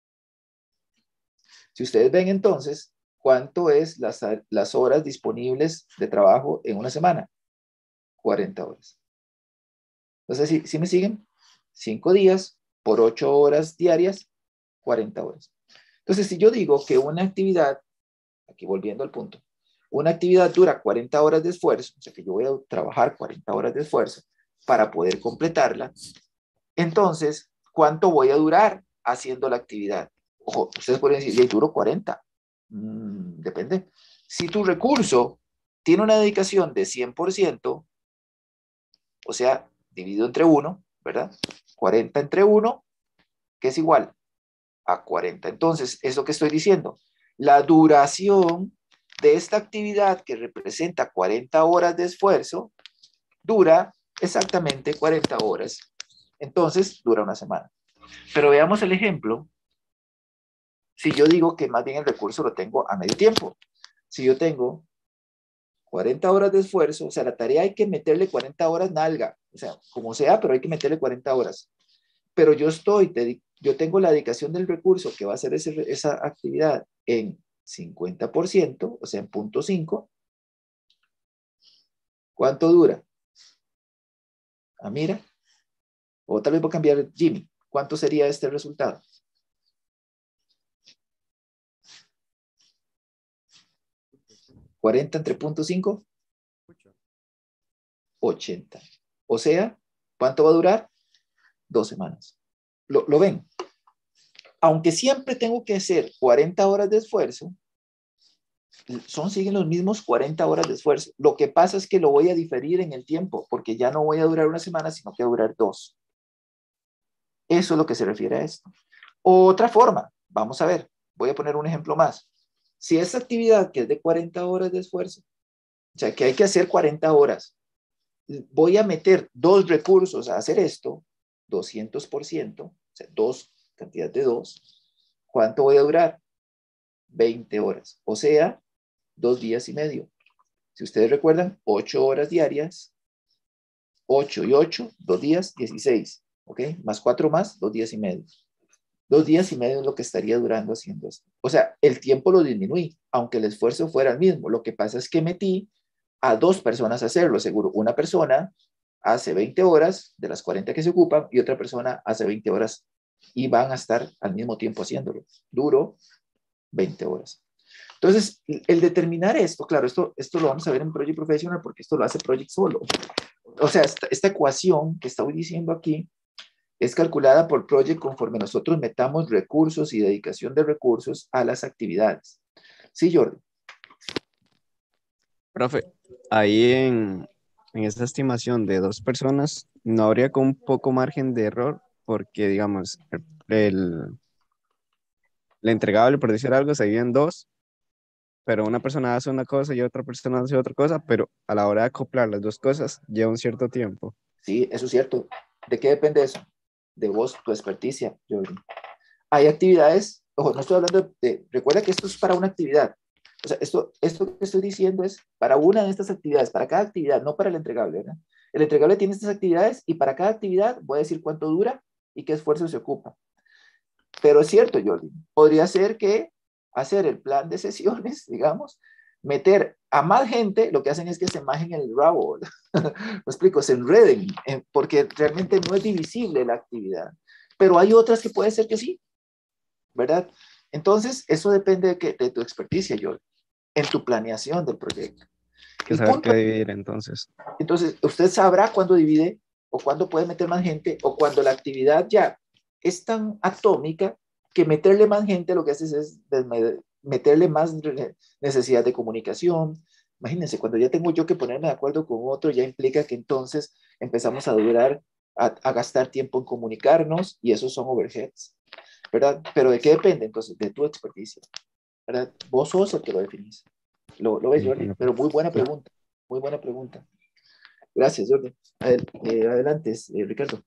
Si ustedes ven entonces, ¿cuánto es las, las horas disponibles de trabajo en una semana? cuarenta horas. Entonces, ¿sí, ¿sí me siguen? cinco días por ocho horas diarias, cuarenta horas. Entonces, si yo digo que una actividad, aquí volviendo al punto, una actividad dura cuarenta horas de esfuerzo, o sea que yo voy a trabajar cuarenta horas de esfuerzo para poder completarla, entonces, ¿cuánto voy a durar haciendo la actividad? Ojo, ustedes pueden decir, ¿y duro cuarenta? Mm, depende. Si tu recurso tiene una dedicación de cien por ciento, o sea, dividido entre uno, ¿verdad? cuarenta entre uno, que es igual a cuarenta. Entonces, ¿eso que estoy diciendo? La duración de esta actividad que representa cuarenta horas de esfuerzo dura exactamente cuarenta horas. Entonces, dura una semana. Pero veamos el ejemplo. Si yo digo que más bien el recurso lo tengo a medio tiempo. Si yo tengo cuarenta horas de esfuerzo, o sea, la tarea hay que meterle cuarenta horas nalga. O sea, como sea, pero hay que meterle cuarenta horas. Pero yo estoy, yo tengo la dedicación del recurso que va a hacer ese, esa actividad en cincuenta por ciento, o sea, en punto cinco. ¿Cuánto dura? Ah, mira. O tal vez voy a cambiar Jimmy. ¿Cuánto sería este resultado? cuarenta entre punto cinco. ochenta. O sea, ¿cuánto va a durar? Dos semanas. ¿Lo, lo ven? Aunque siempre tengo que hacer cuarenta horas de esfuerzo, son, siguen los mismos cuarenta horas de esfuerzo. Lo que pasa es que lo voy a diferir en el tiempo, porque ya no voy a durar una semana, sino que va a durar dos. Eso es lo que se refiere a esto. Otra forma, vamos a ver, voy a poner un ejemplo más. Si esa actividad que es de cuarenta horas de esfuerzo, o sea, que hay que hacer cuarenta horas, voy a meter dos recursos a hacer esto, doscientos por ciento, o sea, dos, cantidad de dos, ¿cuánto voy a durar? veinte horas, o sea, dos días y medio. Si ustedes recuerdan, ocho horas diarias, ocho y ocho, dos días, dieciséis, ¿ok? Más cuatro más, dos días y medio. Dos días y medio es lo que estaría durando haciendo esto. O sea, el tiempo lo disminuí, aunque el esfuerzo fuera el mismo. Lo que pasa es que metí a dos personas a hacerlo, seguro. Una persona hace veinte horas de las cuarenta que se ocupan y otra persona hace veinte horas y van a estar al mismo tiempo haciéndolo. Duro, veinte horas. Entonces, el determinar esto, claro, esto, esto lo vamos a ver en Project Professional porque esto lo hace Project solo. O sea, esta, esta ecuación que estoy diciendo aquí es calculada por Project conforme nosotros metamos recursos y dedicación de recursos a las actividades. Sí, Jordi. Profe, ahí en, en esta estimación de dos personas, ¿no habría con un poco margen de error? Porque, digamos, el, el entregable, por decir algo, se divide en dos, pero una persona hace una cosa y otra persona hace otra cosa, pero a la hora de acoplar las dos cosas lleva un cierto tiempo. Sí, eso es cierto. ¿De qué depende eso? De vos, tu experticia, Jordi. Hay actividades, ojo, no estoy hablando de, recuerda que esto es para una actividad. O sea, esto, esto que estoy diciendo es para una de estas actividades, para cada actividad, no para el entregable, ¿verdad? El entregable tiene estas actividades y para cada actividad voy a decir cuánto dura y qué esfuerzo se ocupa. Pero es cierto, Jordi, podría ser que hacer el plan de sesiones, digamos, meter a más gente, lo que hacen es que se majen el rabo, ¿verdad? Lo explico, se enreden, porque realmente no es divisible la actividad. Pero hay otras que puede ser que sí, ¿verdad? Entonces, eso depende de, que, de tu experticia, Jordi, en tu planeación del proyecto. Que saber qué dividir entonces. Entonces, usted sabrá cuándo divide o cuándo puede meter más gente o cuando la actividad ya es tan atómica que meterle más gente lo que haces es meterle más necesidad de comunicación. Imagínense, cuando ya tengo yo que ponerme de acuerdo con otro, ya implica que entonces empezamos a durar, a, a gastar tiempo en comunicarnos y esos son overheads, ¿verdad? Pero ¿de qué depende? Entonces, de tu experticia, ¿verdad? Vos sos el que lo definís. ¿Lo, lo ves, Jordi? Pero muy buena pregunta, muy buena pregunta. Gracias, Jordi. Adel, eh, adelante, eh, Ricardo.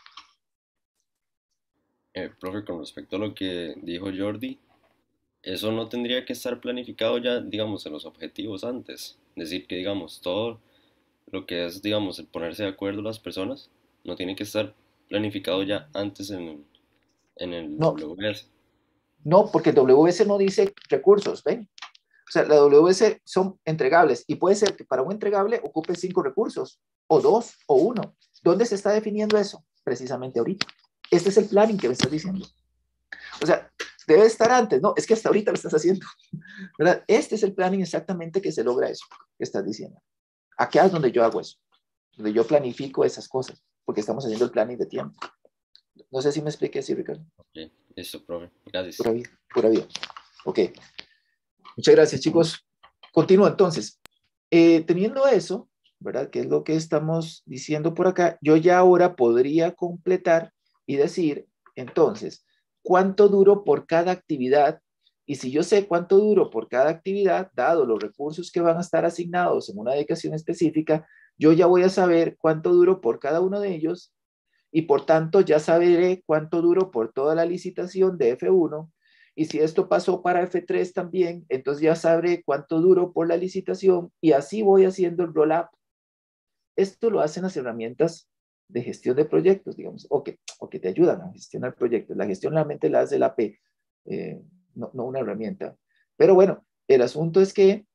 Eh, profe, con respecto a lo que dijo Jordi, eso no tendría que estar planificado ya, digamos, en los objetivos antes. Es decir, que, digamos, todo lo que es, digamos, el ponerse de acuerdo las personas, no tiene que estar planificado ya antes en, en el No. W S. No, porque el W S no dice recursos, ¿ven? O sea, la W S son entregables y puede ser que para un entregable ocupe cinco recursos, o dos, o uno. ¿Dónde se está definiendo eso? Precisamente ahorita. Este es el planning que me estás diciendo. O sea, debe estar antes, no, es que hasta ahorita lo estás haciendo, ¿verdad? Este es el planning exactamente que se logra eso que estás diciendo. Aquí es donde yo hago eso, donde yo planifico esas cosas, porque estamos haciendo el planning de tiempo. No sé si me expliqué así, Ricardo. Ok, listo, profe, gracias. Pura vida, pura vida. Ok. Muchas gracias, chicos. Continúo entonces. Eh, teniendo eso, ¿verdad? Que es lo que estamos diciendo por acá, yo ya ahora podría completar y decir, entonces, ¿cuánto duro por cada actividad? Y si yo sé cuánto duro por cada actividad, dado los recursos que van a estar asignados en una dedicación específica, yo ya voy a saber cuánto duro por cada uno de ellos y por tanto ya sabré cuánto duro por toda la licitación de F uno. Y si esto pasó para F tres también, entonces ya sabré cuánto duro por la licitación y así voy haciendo el roll-up. Esto lo hacen las herramientas de gestión de proyectos, digamos, o que, o que te ayudan a gestionar proyectos. La gestión realmente la hace la A P, eh, no, no una herramienta. Pero bueno, el asunto es que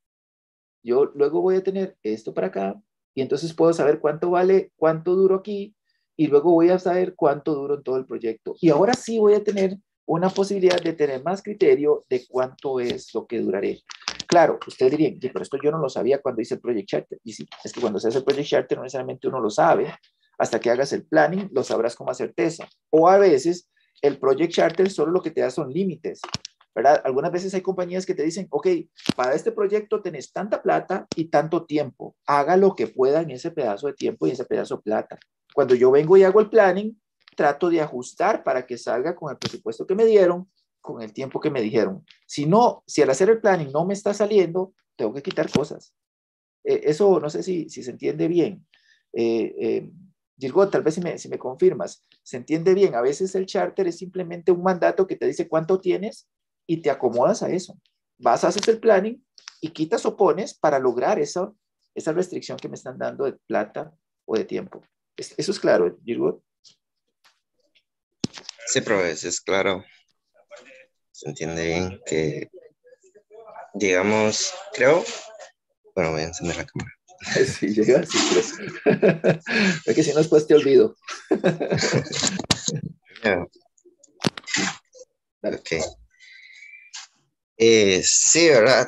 yo luego voy a tener esto para acá y entonces puedo saber cuánto vale, cuánto duro aquí y luego voy a saber cuánto duro en todo el proyecto. Y ahora sí voy a tener una posibilidad de tener más criterio de cuánto es lo que duraré. Claro, ustedes dirían, pero esto yo no lo sabía cuando hice el Project Charter. Y sí, es que cuando se hace el Project Charter no necesariamente uno lo sabe. Hasta que hagas el planning, lo sabrás con más certeza. O a veces, el Project Charter solo lo que te da son límites. ¿verdad? Algunas veces hay compañías que te dicen, ok, para este proyecto tenés tanta plata y tanto tiempo, haga lo que pueda en ese pedazo de tiempo y ese pedazo de plata. Cuando yo vengo y hago el planning, trato de ajustar para que salga con el presupuesto que me dieron, con el tiempo que me dijeron. Si no, si al hacer el planning no me está saliendo, tengo que quitar cosas. Eh, eso no sé si, si se entiende bien. Eh, eh, Gilgot, tal vez si me, si me confirmas, se entiende bien. A veces el charter es simplemente un mandato que te dice cuánto tienes y te acomodas a eso. Vas, haces el planning y quitas o pones para lograr esa, esa restricción que me están dando de plata o de tiempo. Eso es claro, Gilgot. Sí, profesor, es claro. Se entiende bien que, digamos, creo, bueno, voy a encender la cámara. Sí, llega, sí, creo. Es que si no, después te olvido. Yeah. Ok. Eh, sí, ¿verdad?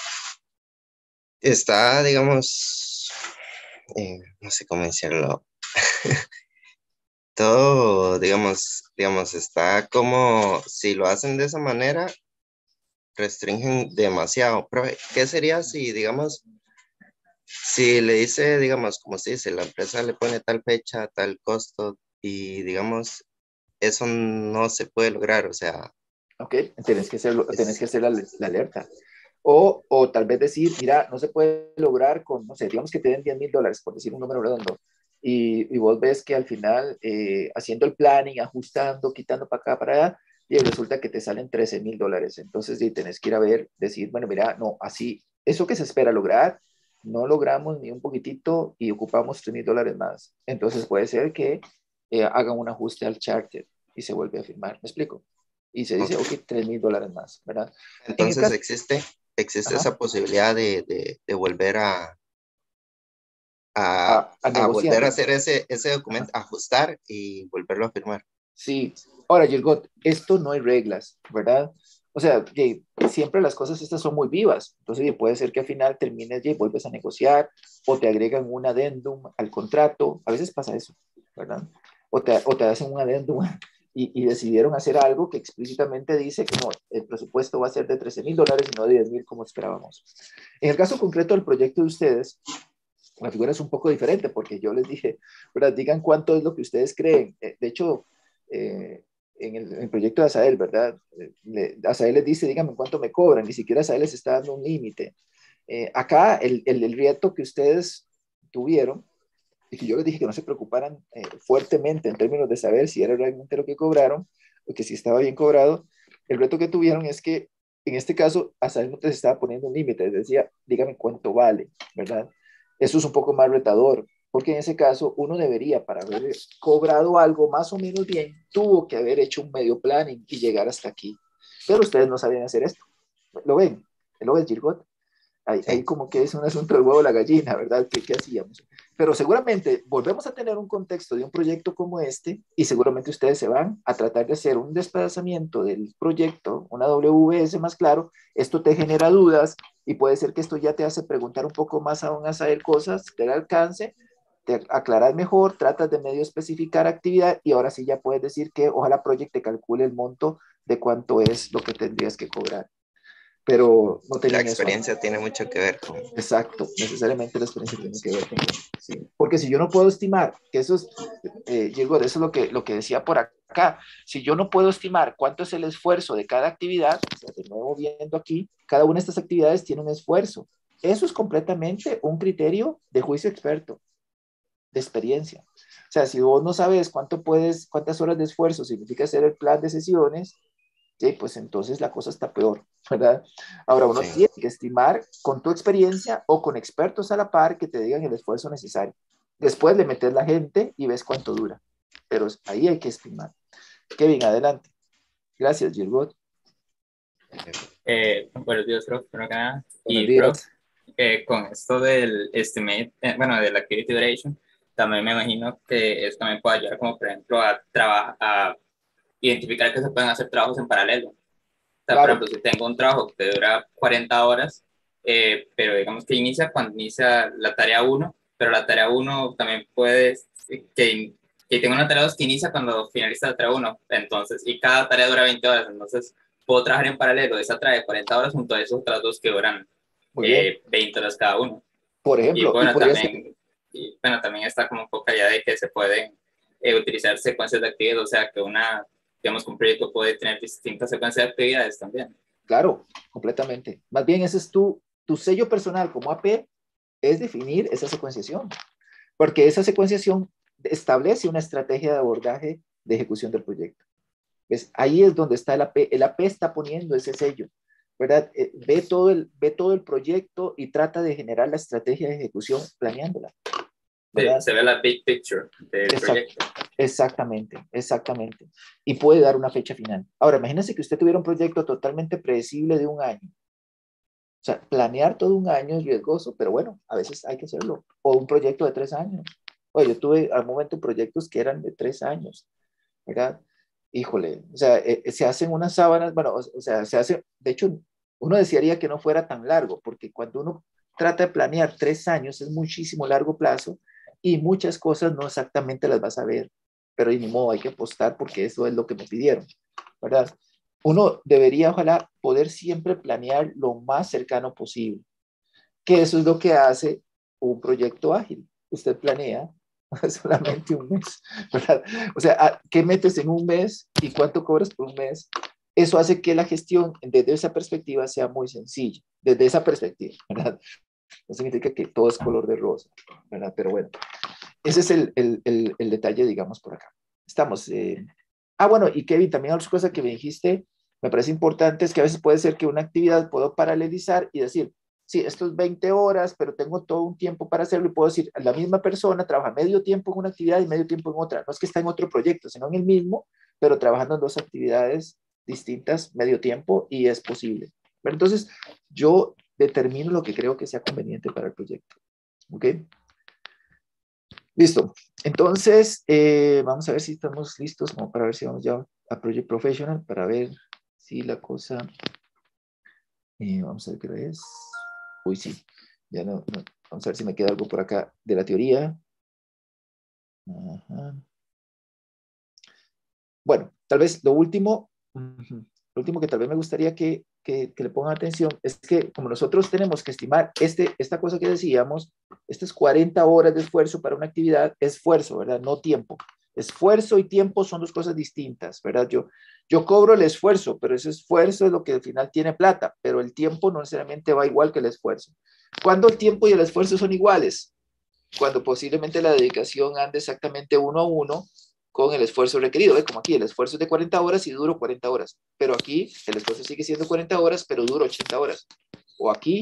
Está, digamos, eh, no sé cómo decirlo. Todo, digamos, digamos, está como, si lo hacen de esa manera, restringen demasiado. Pero, ¿qué sería si, digamos, si le dice, digamos, como se dice, la empresa le pone tal fecha, tal costo, y digamos, eso no se puede lograr, o sea. Ok, tenés que, hacerlo, es, tenés que hacer la, la alerta. O, o tal vez decir, mira, no se puede lograr con, no sé, digamos que te den diez mil dólares, por decir un número redondo, y, y vos ves que al final, eh, haciendo el planning, ajustando, quitando para acá, para allá, y resulta que te salen trece mil dólares. Entonces, sí, tenés que ir a ver, decir, bueno, mira, no, así, eso que se espera lograr, no logramos ni un poquitito y ocupamos tres mil dólares más. Entonces, puede ser que eh, hagan un ajuste al charter y se vuelve a firmar. ¿Me explico? Y se dice, ok, tres mil dólares más, ¿verdad? Entonces caso, existe, existe ajá, esa posibilidad de, de, de volver a, a, a, a a negociar. volver a hacer ese, ese documento, Ajá. ajustar y volverlo a firmar. Sí. Ahora, Gilgot, esto no hay reglas, ¿verdad? O sea, que siempre las cosas estas son muy vivas. Entonces, puede ser que al final termines y vuelves a negociar o te agregan un adendum al contrato. A veces pasa eso, ¿verdad? O te, o te hacen un adendum y, y decidieron hacer algo que explícitamente dice que no, el presupuesto va a ser de trece mil dólares y no de diez mil como esperábamos. En el caso concreto del proyecto de ustedes, la figura es un poco diferente porque yo les dije, ¿verdad? Digan cuánto es lo que ustedes creen. De hecho, eh, en, el, en el proyecto de Asael, ¿verdad? Le, Asael les dice, díganme cuánto me cobran, ni siquiera Asael les está dando un límite. Eh, acá, el, el, el reto que ustedes tuvieron, y que yo les dije que no se preocuparan eh, fuertemente en términos de saber si era realmente lo que cobraron, o que si estaba bien cobrado, el reto que tuvieron es que, en este caso, Asael no te estaba poniendo un límite, les decía, dígame cuánto vale, ¿verdad? Eso es un poco más retador, porque en ese caso uno debería, para haber cobrado algo más o menos bien, tuvo que haber hecho un medio planning y llegar hasta aquí. Pero ustedes no sabían hacer esto. ¿Lo ven? ¿Lo ves, Gilgot? Ahí, Sí. ahí como que es un asunto del huevo o la gallina, ¿verdad? ¿Qué, ¿Qué hacíamos? Pero seguramente volvemos a tener un contexto de un proyecto como este y seguramente ustedes se van a tratar de hacer un desplazamiento del proyecto, una W S más claro. Esto te genera dudas y puede ser que esto ya te hace preguntar un poco más aún a saber cosas del alcance, te aclaras mejor, tratas de medio especificar actividad y ahora sí ya puedes decir que ojalá Project te calcule el monto de cuánto es lo que tendrías que cobrar. Pero no La tenían eso experiencia antes. tiene mucho que ver con. Exacto, necesariamente la experiencia tiene que ver con eso. Sí. Porque si yo no puedo estimar, que eso es, eh, Diego, eso es lo que, lo que decía por acá, si yo no puedo estimar cuánto es el esfuerzo de cada actividad, o sea, de nuevo viendo aquí, cada una de estas actividades tiene un esfuerzo. Eso es completamente un criterio de juicio experto, de experiencia. O sea, si vos no sabes cuánto puedes, cuántas horas de esfuerzo significa hacer el plan de sesiones, sí, pues entonces la cosa está peor, ¿verdad? Ahora uno Sí. tiene que estimar con tu experiencia o con expertos a la par que te digan el esfuerzo necesario. Después le metes la gente y ves cuánto dura, pero ahí hay que estimar. Kevin, adelante. Gracias, Gilbert. Eh, buenos días, prof. Bueno, acá. Buenos Y, prof, días. eh, con esto del estimate, eh, bueno, del activity duration, también me imagino que esto también puede ayudar, como por ejemplo, a, traba, a identificar que se pueden hacer trabajos en paralelo. O sea, por Claro. ejemplo, si tengo un trabajo que dura cuarenta horas, eh, pero digamos que inicia cuando inicia la tarea uno, pero la tarea uno también puede, que, que tengo una tarea dos que inicia cuando finaliza la tarea uno, entonces, y cada tarea dura veinte horas, entonces puedo trabajar en paralelo esa trae cuarenta horas junto a esas otras dos que duran eh, veinte horas cada uno. Por ejemplo, y bueno, y también, ser... y, bueno, también está como un poco allá de que se pueden eh, utilizar secuencias de actividades, o sea, que una, digamos, un proyecto puede tener distintas secuencias de actividades también. Claro, completamente. Más bien ese es tu, tu sello personal como A P, es definir esa secuenciación, porque esa secuenciación establece una estrategia de abordaje de ejecución del proyecto. ¿Ves? Ahí es donde está el A P. El A P está poniendo ese sello, ¿verdad? Eh, ve, todo el, ve todo el proyecto y trata de generar la estrategia de ejecución planeándola. ¿verdad? Se, se ve la big picture del Exact, proyecto. Exactamente, exactamente. Y puede dar una fecha final. Ahora, imagínense que usted tuviera un proyecto totalmente predecible de un año. O sea, planear todo un año es riesgoso, pero bueno, a veces hay que hacerlo. O un proyecto de tres años. Oye, yo tuve al momento proyectos que eran de tres años, ¿verdad? Híjole, o sea, eh, se hacen unas sábanas, bueno, o, o sea, se hace, de hecho, uno desearía que no fuera tan largo, porque cuando uno trata de planear tres años es muchísimo largo plazo y muchas cosas no exactamente las vas a ver, pero ni modo, hay que apostar porque eso es lo que me pidieron, ¿verdad? Uno debería, ojalá, poder siempre planear lo más cercano posible, que eso es lo que hace un proyecto ágil. Usted planea solamente un mes, ¿verdad? O sea, ¿qué metes en un mes y cuánto cobras por un mes? Eso hace que la gestión desde esa perspectiva sea muy sencilla, desde esa perspectiva, ¿verdad? No significa que todo es color de rosa, ¿verdad? Pero bueno, ese es el, el, el, el detalle, digamos, por acá. Estamos... Eh... Ah, bueno, y Kevin, también otra cosa que me dijiste, me parece importante, es que a veces puede ser que una actividad puedo paralelizar y decir, sí, esto es veinte horas, pero tengo todo un tiempo para hacerlo y puedo decir, la misma persona trabaja medio tiempo en una actividad y medio tiempo en otra. No es que está en otro proyecto, sino en el mismo, pero trabajando en dos actividades distintas, medio tiempo, y es posible. Pero entonces, yo determino lo que creo que sea conveniente para el proyecto. ¿Ok? Listo. Entonces, eh, vamos a ver si estamos listos, como para ver si vamos ya a Project Professional, para ver si la cosa... Eh, vamos a ver qué hora es. Uy, sí. Ya no, no. Vamos a ver si me queda algo por acá de la teoría. Ajá. Bueno, tal vez lo último, uh-huh. lo último que tal vez me gustaría que, que, que le pongan atención es que como nosotros tenemos que estimar este, esta cosa que decíamos, estas cuarenta horas de esfuerzo para una actividad, esfuerzo, ¿verdad? No tiempo. Esfuerzo y tiempo son dos cosas distintas, ¿verdad? Yo, yo cobro el esfuerzo, pero ese esfuerzo es lo que al final tiene plata, pero el tiempo no necesariamente va igual que el esfuerzo. ¿Cuándo el tiempo y el esfuerzo son iguales? Cuando posiblemente la dedicación ande exactamente uno a uno con el esfuerzo requerido. ¿Ve? Como aquí, el esfuerzo es de cuarenta horas y duro cuarenta horas. Pero aquí el esfuerzo sigue siendo cuarenta horas, pero duro ochenta horas. O aquí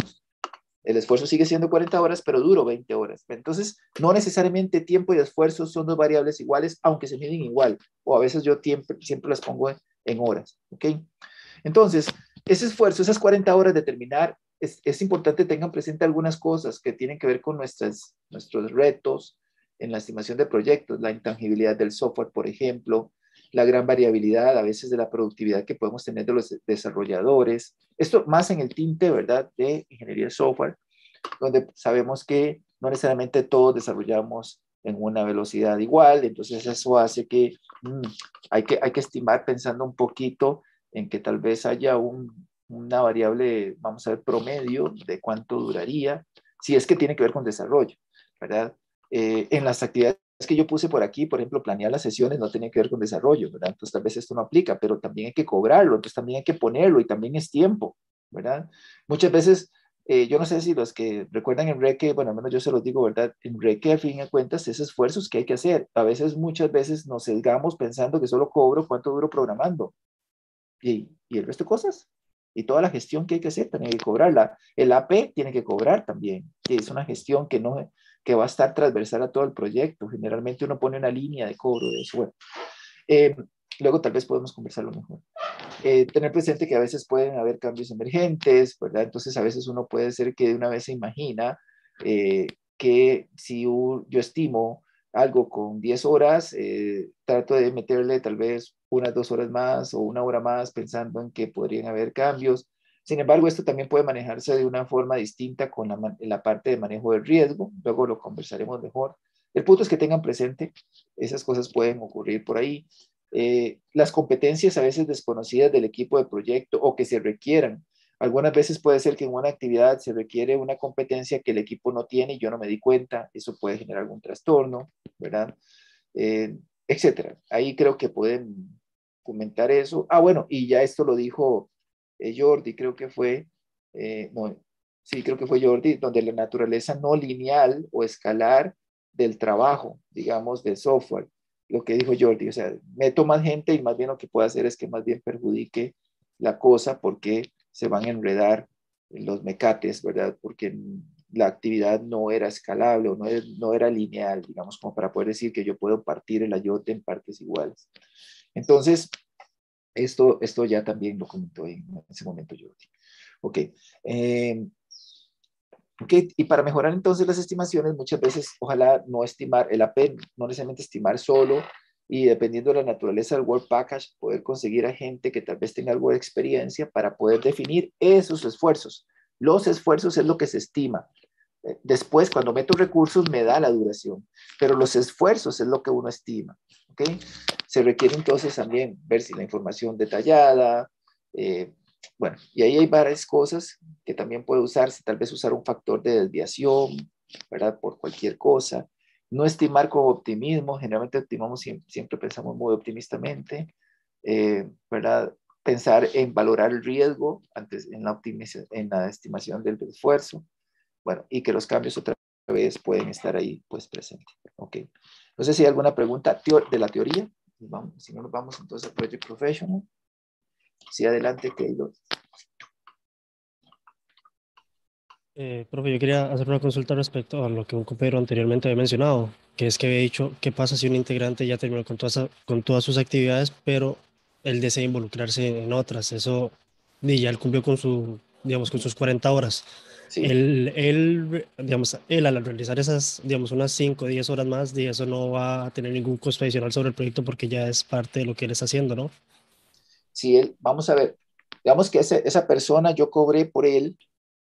el esfuerzo sigue siendo cuarenta horas, pero duro veinte horas. Entonces, no necesariamente tiempo y esfuerzo son dos variables iguales, aunque se miden igual. O a veces yo siempre, siempre las pongo en, en horas. ¿Ok? Entonces, ese esfuerzo, esas cuarenta horas de terminar, es, es importante que tengan presente algunas cosas que tienen que ver con nuestras, nuestros retos en la estimación de proyectos, la intangibilidad del software, por ejemplo, la gran variabilidad a veces de la productividad que podemos tener de los desarrolladores. Esto más en el tinte, ¿verdad?, de ingeniería de software, donde sabemos que no necesariamente todos desarrollamos en una velocidad igual, entonces eso hace que, mmm, hay que hay que estimar pensando un poquito en que tal vez haya un, una variable, vamos a ver, promedio de cuánto duraría, si es que tiene que ver con desarrollo, ¿verdad? Eh, en las actividades que yo puse por aquí, por ejemplo, planear las sesiones no tiene que ver con desarrollo, ¿verdad? Entonces tal vez esto no aplica, pero también hay que cobrarlo, entonces también hay que ponerlo y también es tiempo, ¿verdad? Muchas veces, eh, yo no sé si los que recuerdan en Reque, bueno, al menos yo se los digo, ¿verdad? En Reque, a fin de cuentas, es esfuerzos que hay que hacer. A veces, muchas veces nos sesgamos pensando que solo cobro cuánto duro programando. Y, y el resto de cosas. Y toda la gestión que hay que hacer también hay que cobrarla. El A P tiene que cobrar también, que es una gestión que, no, que va a estar transversal a todo el proyecto. Generalmente uno pone una línea de cobro de eso. Bueno, eh, luego tal vez podemos conversarlo mejor. Eh, tener presente que a veces pueden haber cambios emergentes, ¿verdad? Entonces a veces uno puede ser que de una vez se imagina eh, que si un, yo estimo algo con diez horas, eh, trato de meterle tal vez unas dos horas más o una hora más pensando en que podrían haber cambios. Sin embargo, esto también puede manejarse de una forma distinta con la, la parte de manejo del riesgo. Luego lo conversaremos mejor. El punto es que tengan presente, esas cosas pueden ocurrir por ahí. eh, las competencias a veces desconocidas del equipo de proyecto o que se requieran. Algunas veces puede ser que en una actividad se requiere una competencia que el equipo no tiene y yo no me di cuenta, eso puede generar algún trastorno, ¿verdad? Eh, etcétera. Ahí creo que pueden comentar eso. Ah, bueno, y ya esto lo dijo eh, Jordi, creo que fue, eh, no, sí, creo que fue Jordi, donde la naturaleza no lineal o escalar del trabajo, digamos, del software, lo que dijo Jordi, o sea, meto más gente y más bien lo que puede hacer es que más bien perjudique la cosa porque se van a enredar los mecates, ¿verdad? Porque la actividad no era escalable o no, era, no era lineal, digamos, como para poder decir que yo puedo partir el ayote en partes iguales. Entonces, esto, esto ya también lo comentó en ese momento Jordi. Ok. Eh, okay. Y para mejorar entonces las estimaciones, muchas veces, ojalá no estimar el A P N, no necesariamente estimar solo, y dependiendo de la naturaleza del Work Package, poder conseguir a gente que tal vez tenga algo de experiencia para poder definir esos esfuerzos. Los esfuerzos es lo que se estima. Después, cuando meto recursos, me da la duración, pero los esfuerzos es lo que uno estima. ¿Ok? Se requiere entonces también ver si la información detallada, eh, bueno, y ahí hay varias cosas que también puede usarse, tal vez usar un factor de desviación, ¿verdad? Por cualquier cosa. No estimar con optimismo, generalmente estimamos, siempre, siempre pensamos muy optimistamente, eh, ¿verdad? Pensar en valorar el riesgo antes en la, en la estimación del esfuerzo. Bueno, y que los cambios otra vez pueden estar ahí pues presentes. Ok. No sé si hay alguna pregunta de la teoría. Vamos, si no nos vamos entonces a Project Professional. Sí, adelante, Taylor. Eh, profe, yo quería hacer una consulta respecto a lo que un compañero anteriormente había mencionado, que es que había dicho, ¿qué pasa si un integrante ya terminó con todas, con todas sus actividades, pero él desea involucrarse en otras? Eso, y ya él cumplió con su, digamos, con sus cuarenta horas. Sí. Él, él, digamos, él al realizar esas, digamos, unas cinco o diez horas más, de eso no va a tener ningún costo adicional sobre el proyecto porque ya es parte de lo que él está haciendo, ¿no? Sí, él, vamos a ver, digamos que ese, esa persona yo cobré por él,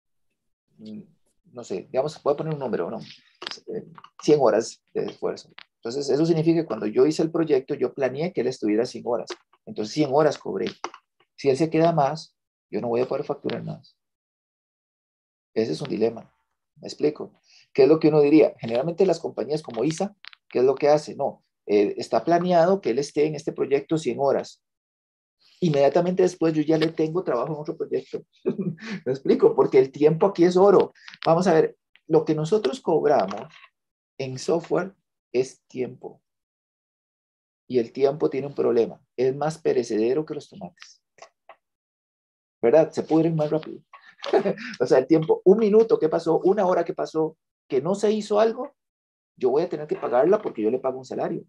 no sé, digamos, voy a poner un número, ¿no? cien horas de esfuerzo. Entonces, eso significa que cuando yo hice el proyecto, yo planeé que él estuviera cien horas. Entonces, cien horas cobré. Si él se queda más, yo no voy a poder facturar más. Ese es un dilema. ¿Me explico? ¿Qué es lo que uno diría? Generalmente las compañías como I S A, ¿qué es lo que hace? No, eh, está planeado que él esté en este proyecto cien horas. Inmediatamente después yo ya le tengo trabajo en otro proyecto. ¿Me explico? Porque el tiempo aquí es oro. Vamos a ver, lo que nosotros cobramos en software es tiempo. Y el tiempo tiene un problema. Es más perecedero que los tomates. ¿Verdad? Se pudren más rápido. O sea, el tiempo, un minuto que pasó, una hora que pasó, que no se hizo algo, yo voy a tener que pagarla porque yo le pago un salario.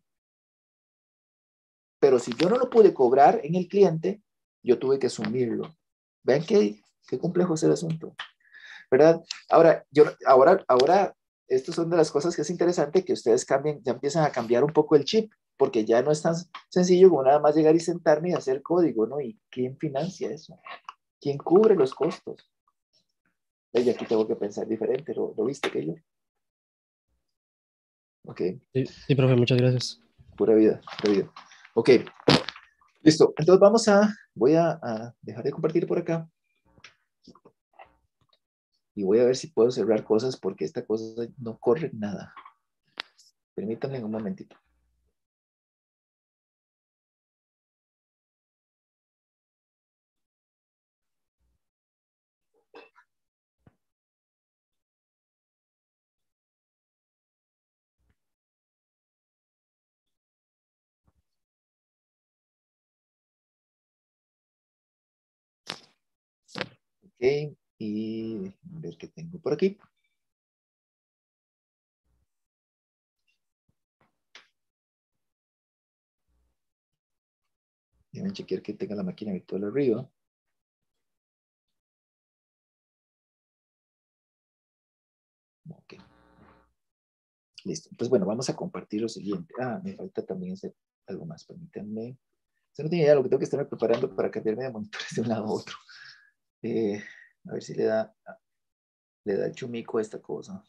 Pero si yo no lo pude cobrar en el cliente, yo tuve que asumirlo. ¿Ven qué, qué complejo es el asunto? ¿Verdad? Ahora, yo, ahora, ahora, estas son de las cosas que es interesante que ustedes cambien, ya empiezan a cambiar un poco el chip, porque ya no es tan sencillo como nada más llegar y sentarme y hacer código, ¿no? ¿Y quién financia eso? ¿Quién cubre los costos? Y aquí tengo que pensar diferente, ¿lo, lo viste, Keylor? Ok. Sí, sí, profe, muchas gracias. Pura vida, pura vida. Ok, listo. Entonces vamos a, voy a, a dejar de compartir por acá. Y voy a ver si puedo cerrar cosas porque esta cosa no corre nada. Permítanme un momentito. Ok, y ver qué tengo por aquí. Deben chequear que tenga la máquina virtual arriba. Ok. Listo. Entonces, bueno, vamos a compartir lo siguiente. Ah, me falta también hacer algo más. Permítanme. Usted no tiene idea de lo que tengo que estar preparando para cambiarme de monitores de un lado a otro. Eh, a ver si le da, le da el chumico a esta cosa.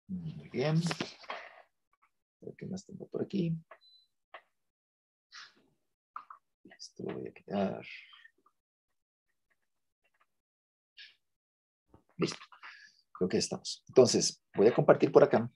Muy bien. ¿Qué más tengo por aquí? Esto lo voy a quitar. Listo. Creo que estamos. Entonces, voy a compartir por acá.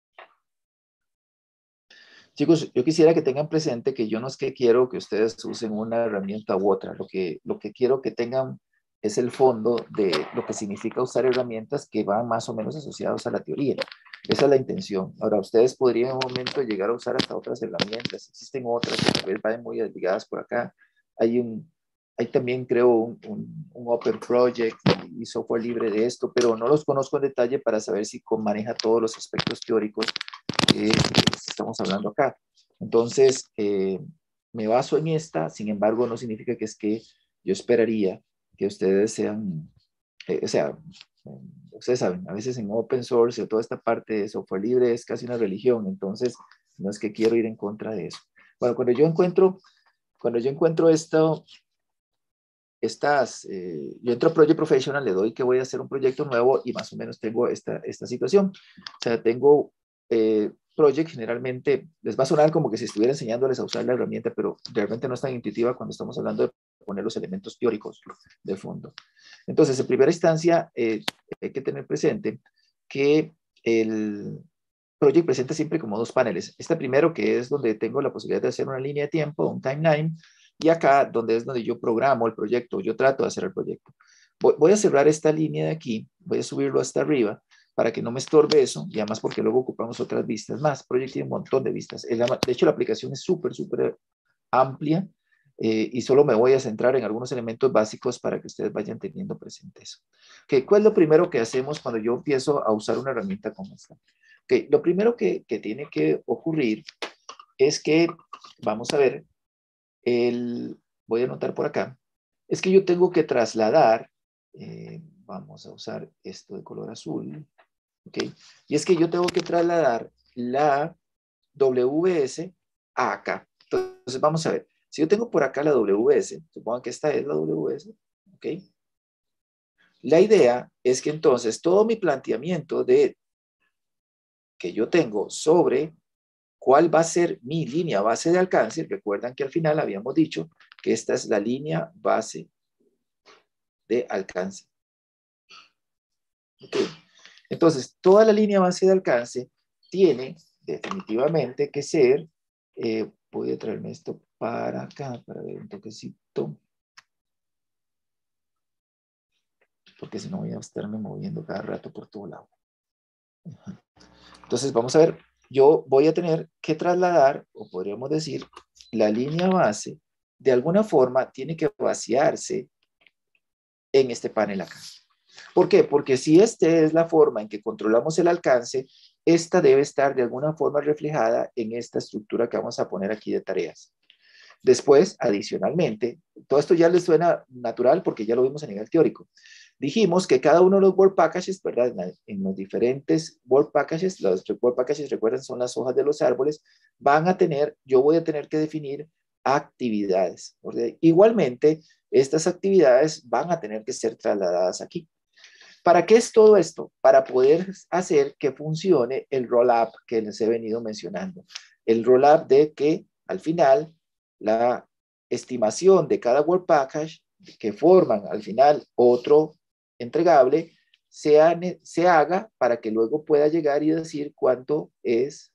Chicos, yo quisiera que tengan presente que yo no es que quiero que ustedes usen una herramienta u otra. Lo que, lo que quiero que tengan es el fondo de lo que significa usar herramientas que van más o menos asociadas a la teoría. Esa es la intención. Ahora, ustedes podrían en un momento llegar a usar hasta otras herramientas. Existen otras que tal vez vayan muy ligadas por acá. Hay un, hay también creo un, un, un Open Project y, y software libre de esto, pero no los conozco en detalle para saber si maneja todos los aspectos teóricos que estamos hablando acá. Entonces, eh, me baso en esta, sin embargo, no significa que es que yo esperaría que ustedes sean, eh, o sea, eh, ustedes saben, a veces en open source o toda esta parte de software libre es casi una religión, entonces no es que quiero ir en contra de eso. Bueno, cuando yo encuentro, cuando yo encuentro esto, estas, eh, yo entro a Project Professional, le doy que voy a hacer un proyecto nuevo y más o menos tengo esta, esta situación. O sea, tengo eh, Project, generalmente les va a sonar como que si estuviera enseñándoles a usar la herramienta, pero realmente no es tan intuitiva cuando estamos hablando de poner los elementos teóricos de fondo. Entonces, en primera instancia, eh, hay que tener presente que el Project presenta siempre como dos paneles. Este primero, que es donde tengo la posibilidad de hacer una línea de tiempo, un timeline, y acá, donde es donde yo programo el proyecto, yo trato de hacer el proyecto. Voy, voy a cerrar esta línea de aquí, voy a subirlo hasta arriba, para que no me estorbe eso, y además porque luego ocupamos otras vistas más. Project tiene un montón de vistas. De hecho, la aplicación es súper, súper amplia, eh, y solo me voy a centrar en algunos elementos básicos para que ustedes vayan teniendo presente eso. Okay, ¿cuál es lo primero que hacemos cuando yo empiezo a usar una herramienta como esta? Okay, lo primero que, que tiene que ocurrir es que, vamos a ver, el, voy a anotar por acá, es que yo tengo que trasladar, eh, vamos a usar esto de color azul, ¿ok? Y es que yo tengo que trasladar la W S a acá. Entonces, vamos a ver, si yo tengo por acá la W S, supongan que esta es la W S, ¿ok? La idea es que entonces todo mi planteamiento de que yo tengo sobre cuál va a ser mi línea base de alcance, recuerdan que al final habíamos dicho que esta es la línea base de alcance. Okay. Entonces, toda la línea base de alcance tiene definitivamente que ser, eh, voy a traerme esto para acá, para ver un toquecito, porque si no voy a estarme moviendo cada rato por todo lado. Entonces, vamos a ver, yo voy a tener que trasladar, o podríamos decir, la línea base, de alguna forma, tiene que vaciarse en este panel acá. ¿Por qué? Porque si esta es la forma en que controlamos el alcance, esta debe estar de alguna forma reflejada en esta estructura que vamos a poner aquí de tareas. Después, adicionalmente, todo esto ya les suena natural porque ya lo vimos a nivel teórico. Dijimos que cada uno de los Work Packages, ¿verdad? En los diferentes Work Packages, los Work Packages, recuerden, son las hojas de los árboles, van a tener, yo voy a tener que definir actividades. ¿verdad? Igualmente, estas actividades van a tener que ser trasladadas aquí. ¿Para qué es todo esto? Para poder hacer que funcione el roll-up que les he venido mencionando. El roll-up de que, al final, la estimación de cada Work Package que forman, al final, otro entregable, se, ha, se haga para que luego pueda llegar y decir cuánto es,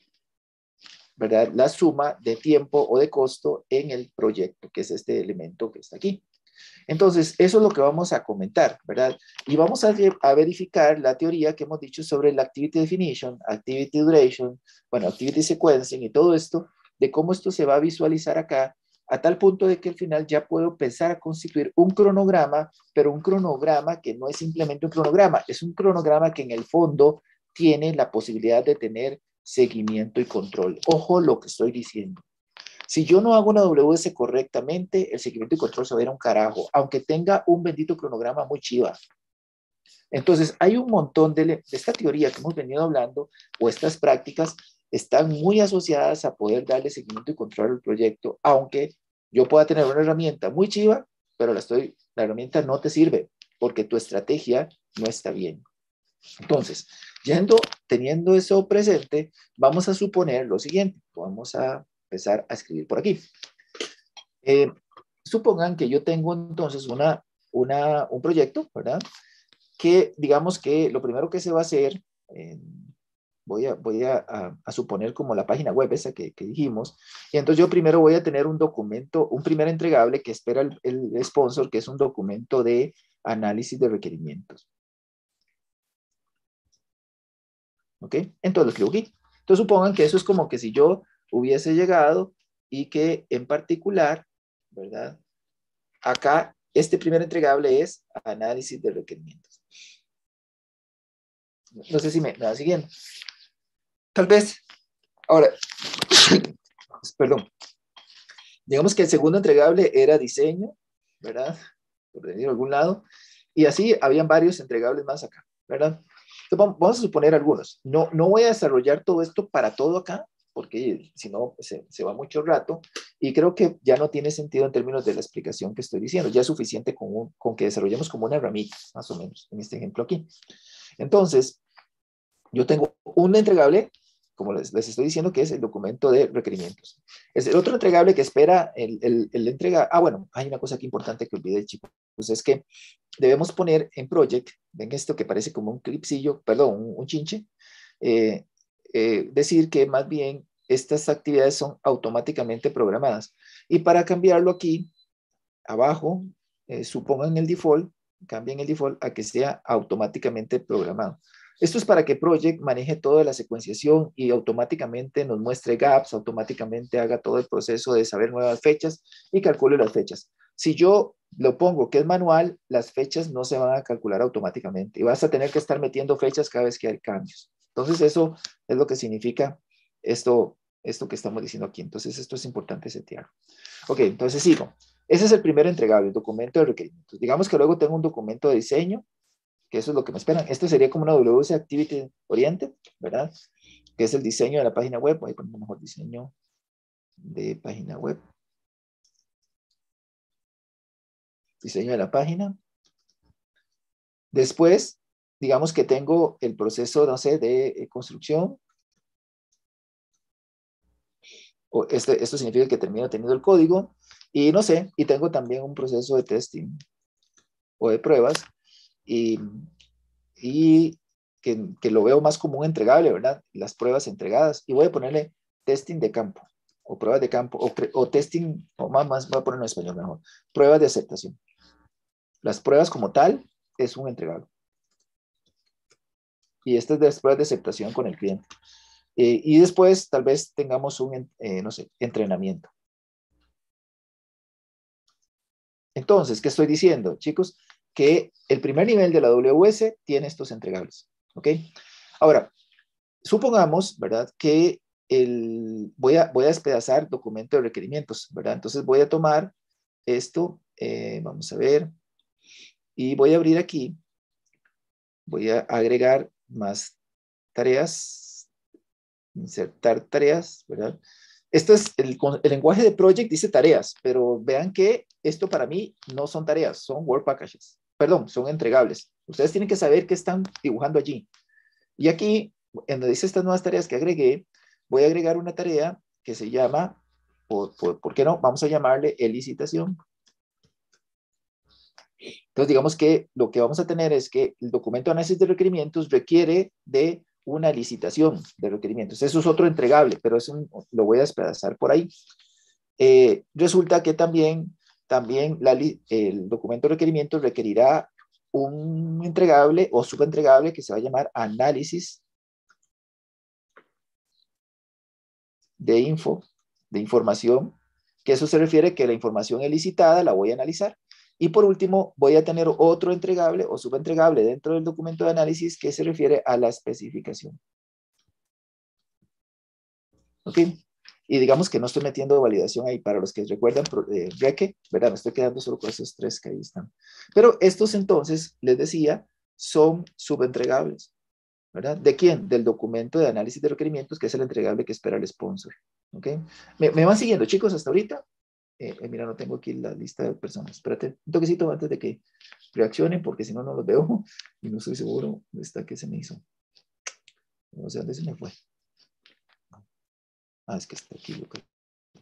¿verdad?, la suma de tiempo o de costo en el proyecto, que es este elemento que está aquí. Entonces, eso es lo que vamos a comentar, ¿verdad? Y vamos a, a verificar la teoría que hemos dicho sobre la Activity Definition, Activity Duration, bueno, Activity Sequencing y todo esto, de cómo esto se va a visualizar acá, a tal punto de que al final ya puedo empezar a constituir un cronograma, pero un cronograma que no es simplemente un cronograma, es un cronograma que en el fondo tiene la posibilidad de tener seguimiento y control. Ojo lo que estoy diciendo. Si yo no hago una W S correctamente, el seguimiento y control se va a ir a un carajo, aunque tenga un bendito cronograma muy chiva. Entonces, hay un montón de, de esta teoría que hemos venido hablando, o estas prácticas, están muy asociadas a poder darle seguimiento y control al proyecto, aunque yo pueda tener una herramienta muy chiva, pero la, estoy, la herramienta no te sirve, porque tu estrategia no está bien. Entonces, Yendo, teniendo eso presente, vamos a suponer lo siguiente. Vamos a empezar a escribir por aquí. Eh, supongan que yo tengo entonces una, una, un proyecto, ¿verdad? Que digamos que lo primero que se va a hacer, eh, voy, a, voy a, a, a suponer como la página web esa que, que dijimos, y entonces yo primero voy a tener un documento, un primer entregable que espera el, el sponsor, que es un documento de análisis de requerimientos. ¿Ok? Entonces lo escribo aquí. Entonces supongan que eso es como que si yo hubiese llegado y que en particular, ¿verdad? Acá, este primer entregable es análisis de requerimientos. No sé si me, me va siguiendo. Tal vez, ahora, perdón, digamos que el segundo entregable era diseño, ¿verdad? Por decirlo de algún lado, y así habían varios entregables más acá, ¿verdad? Entonces, vamos a suponer algunos. No, no voy a desarrollar todo esto para todo acá, porque si no, se, se va mucho rato, y creo que ya no tiene sentido en términos de la explicación que estoy diciendo. Ya es suficiente con, un, con que desarrollemos como una ramita, más o menos, en este ejemplo aquí. Entonces, yo tengo un entregable, como les, les estoy diciendo, que es el documento de requerimientos. Es el otro entregable que espera el, el, el entrega. Ah, bueno, hay una cosa aquí importante que olvidé, chicos. Pues es que debemos poner en project, ven esto que parece como un clipsillo, perdón, un, un chinche, eh, eh, decir que más bien estas actividades son automáticamente programadas. Y para cambiarlo aquí, abajo, eh, supongan el default, cambien el default a que sea automáticamente programado. Esto es para que Project maneje toda la secuenciación y automáticamente nos muestre gaps, automáticamente haga todo el proceso de saber nuevas fechas y calcule las fechas. Si yo lo pongo que es manual, las fechas no se van a calcular automáticamente y vas a tener que estar metiendo fechas cada vez que hay cambios. Entonces eso es lo que significa esto, esto que estamos diciendo aquí. Entonces esto es importante setear. Ok, entonces sigo. Ese es el primer entregable, el documento de requerimientos. Digamos que luego tengo un documento de diseño, que eso es lo que me esperan. Este sería como una W S Activity Oriented, ¿verdad? Que es el diseño de la página web. Voy a poner mejor diseño de página web. Diseño de la página. Después, digamos que tengo el proceso, no sé, de construcción. O este, esto significa que termino teniendo el código. Y no sé, y tengo también un proceso de testing o de pruebas. Y, y que, que lo veo más como un entregable, ¿verdad? Las pruebas entregadas. Y voy a ponerle testing de campo, o pruebas de campo, o, o testing, o más, más, voy a ponerlo en español mejor, pruebas de aceptación. Las pruebas como tal es un entregable. Y esta es de las pruebas de aceptación con el cliente. Eh, y después tal vez tengamos un, eh, no sé, entrenamiento. Entonces, ¿qué estoy diciendo, chicos? Que el primer nivel de la W S tiene estos entregables, ¿ok? Ahora, supongamos, ¿verdad? Que el, voy, a, voy a despedazar documento de requerimientos, ¿verdad? Entonces voy a tomar esto, eh, vamos a ver, y voy a abrir aquí, voy a agregar más tareas, insertar tareas, ¿verdad? Esto es el, el lenguaje de project, dice tareas, pero vean que esto para mí no son tareas, son work packages. Perdón, son entregables. Ustedes tienen que saber qué están dibujando allí. Y aquí, en donde dice estas nuevas tareas que agregué, voy a agregar una tarea que se llama, por, por, ¿por qué no? Vamos a llamarle licitación. Entonces, digamos que lo que vamos a tener es que el documento de análisis de requerimientos requiere de una licitación de requerimientos. Eso es otro entregable, pero es un, lo voy a despedazar por ahí. Eh, resulta que también, también la, el documento de requerimientos requerirá un entregable o subentregable que se va a llamar análisis de info, de información, que eso se refiere que la información es licitada, la voy a analizar. Y por último, voy a tener otro entregable o subentregable dentro del documento de análisis que se refiere a la especificación. ¿Ok? Y digamos que no estoy metiendo validación ahí para los que recuerdan eh, Reque, ¿verdad? Me estoy quedando solo con esos tres que ahí están. Pero estos entonces, les decía, son subentregables, ¿verdad? ¿De quién? Del documento de análisis de requerimientos, que es el entregable que espera el sponsor. ¿Ok? ¿Me, me van siguiendo, chicos, hasta ahorita? Eh, eh, mira, no tengo aquí la lista de personas. Espérate un toquecito antes de que reaccionen, porque si no, no los veo y no estoy seguro de esta que se me hizo. No sé dónde se me fue. Ah, es que está aquí. Lo que...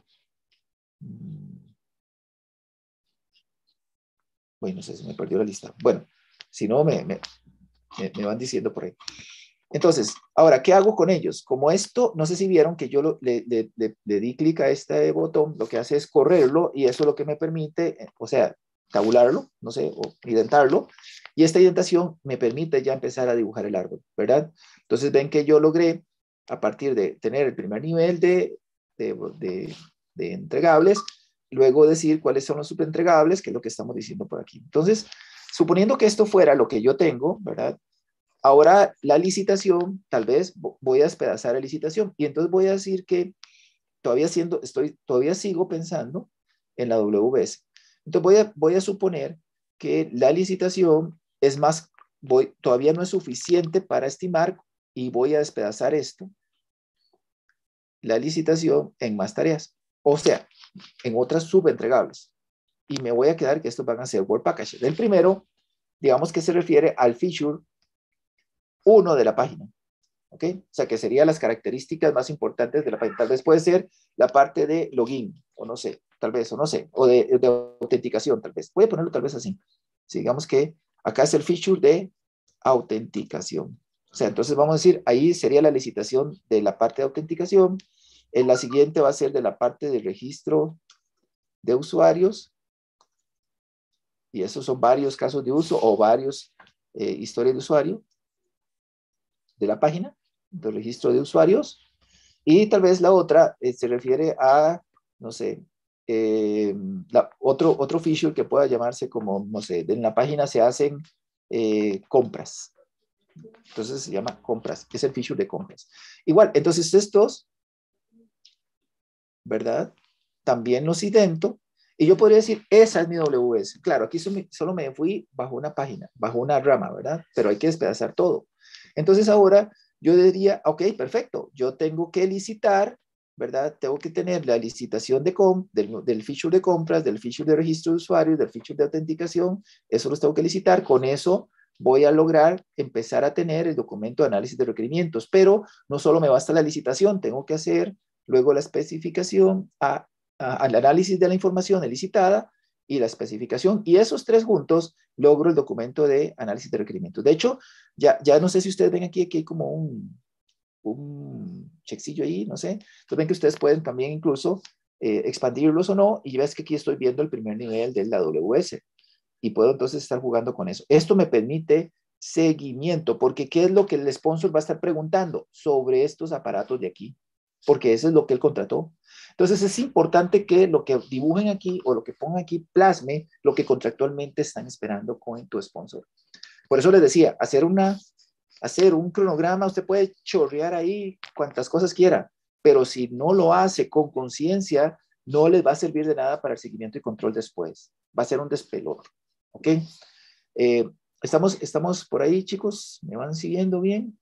Bueno, no sé, se me perdió la lista. Bueno, si no, me, me, me van diciendo por ahí. Entonces, ahora, ¿qué hago con ellos? Como esto, no sé si vieron que yo lo, le, le, le, le di clic a este botón, lo que hace es correrlo y eso es lo que me permite, o sea, tabularlo, no sé, o identarlo, y esta identación me permite ya empezar a dibujar el árbol, ¿verdad? Entonces ven que yo logré, a partir de tener el primer nivel de, de, de, de entregables, luego decir cuáles son los subentregables, que es lo que estamos diciendo por aquí. Entonces, suponiendo que esto fuera lo que yo tengo, ¿verdad? Ahora la licitación, tal vez voy a despedazar la licitación y entonces voy a decir que todavía, siendo, estoy, todavía sigo pensando en la W B S. Entonces voy a, voy a suponer que la licitación es más, voy, todavía no es suficiente para estimar y voy a despedazar esto, la licitación en más tareas, o sea, en otras subentregables. Y me voy a quedar que estos van a ser Word Packages. El primero, digamos que se refiere al feature uno de la página, ¿ok? O sea, que serían las características más importantes de la página. Tal vez puede ser la parte de login, o no sé, tal vez, o no sé, o de, de autenticación, tal vez. Voy a ponerlo tal vez así. Sí, digamos que acá es el feature de autenticación. O sea, entonces vamos a decir, ahí sería la licitación de la parte de autenticación. En la siguiente va a ser de la parte de registro de usuarios. Y esos son varios casos de uso o varios eh, historias de usuario de la página, del registro de usuarios, y tal vez la otra eh, se refiere a, no sé, eh, la, otro, otro feature que pueda llamarse como, no sé, en la página se hacen eh, compras, entonces se llama compras, es el feature de compras. Igual, entonces estos, ¿verdad? También los idento, y yo podría decir, esa es mi W S. Claro, aquí solo me fui bajo una página, bajo una rama, ¿verdad? Pero hay que despedazar todo. Entonces ahora yo diría, ok, perfecto, yo tengo que licitar, ¿verdad? Tengo que tener la licitación de com del, del feature de compras, del feature de registro de usuarios, del feature de autenticación, eso los tengo que licitar, con eso voy a lograr empezar a tener el documento de análisis de requerimientos, pero no solo me basta la licitación, tengo que hacer luego la especificación, a, a, al análisis de la información elicitada y la especificación, y esos tres juntos logro el documento de análisis de requerimientos. De hecho, ya, ya no sé si ustedes ven aquí, aquí hay como un, un checkcillo ahí, no sé. Entonces ven que ustedes pueden también incluso eh, expandirlos o no, y ves que aquí estoy viendo el primer nivel de la W S, y puedo entonces estar jugando con eso. Esto me permite seguimiento, porque ¿qué es lo que el sponsor va a estar preguntando sobre estos aparatos de aquí? Porque eso es lo que él contrató. Entonces es importante que lo que dibujen aquí o lo que pongan aquí plasme lo que contractualmente están esperando con tu sponsor. Por eso les decía, hacer, una, hacer un cronograma, usted puede chorrear ahí cuantas cosas quiera, pero si no lo hace con conciencia, no les va a servir de nada para el seguimiento y control después. Va a ser un despelote. ¿Ok? Eh, ¿estamos, ¿Estamos por ahí, chicos? ¿Me van siguiendo bien?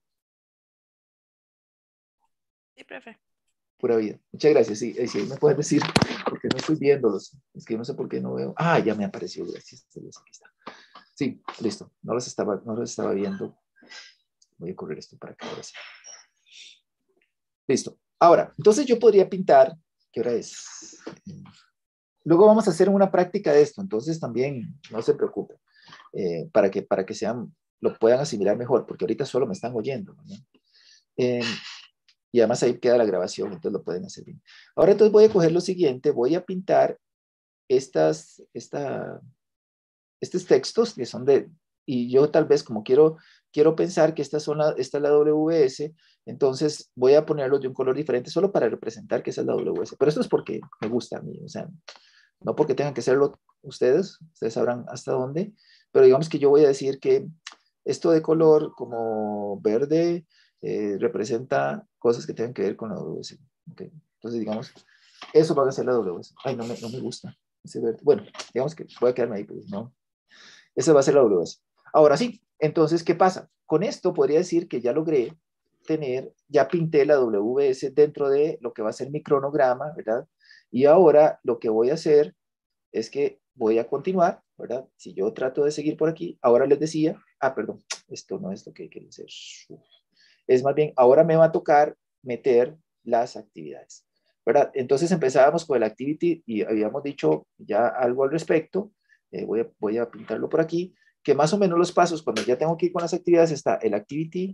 Sí, profe. Pura vida. Muchas gracias. Sí, sí, me puedes decir, porque no estoy viéndolos. Es que no sé por qué no veo. Ah, ya me apareció. Gracias. Aquí está. Sí, listo. No los estaba, no los estaba viendo. Voy a correr esto para que ahora sí. Listo. Ahora, entonces yo podría pintar. ¿Qué hora es? Luego vamos a hacer una práctica de esto. Entonces también no se preocupen. Eh, para que, para que sean, lo puedan asimilar mejor, porque ahorita solo me están oyendo, ¿no? Eh, y además ahí queda la grabación, entonces lo pueden hacer bien. Ahora entonces voy a coger lo siguiente, voy a pintar estas, esta, estos textos que son de, y yo tal vez como quiero, quiero pensar que estas son la, esta es la W S, entonces voy a ponerlos de un color diferente solo para representar que esa es la W S, pero esto es porque me gusta a mí, o sea, no porque tengan que hacerlo ustedes, ustedes sabrán hasta dónde, pero digamos que yo voy a decir que esto de color como verde eh, representa cosas que tienen que ver con la W S. ¿Okay? Entonces, digamos, eso va a ser la W S. Ay, no me, no me gusta ese verde. Bueno, digamos que voy a quedarme ahí, pues no. Esa va a ser la W S. Ahora sí, entonces, ¿qué pasa? Con esto podría decir que ya logré tener, ya pinté la W S dentro de lo que va a ser mi cronograma, ¿verdad? Y ahora lo que voy a hacer es que voy a continuar, ¿verdad? Si yo trato de seguir por aquí, ahora les decía, ah, perdón, esto no es lo que quiero hacer. es más bien, ahora me va a tocar meter las actividades, ¿verdad? Entonces empezábamos con el activity y habíamos dicho ya algo al respecto. Eh, voy, a, voy a pintarlo por aquí, que más o menos los pasos, cuando ya tengo que ir con las actividades, está el activity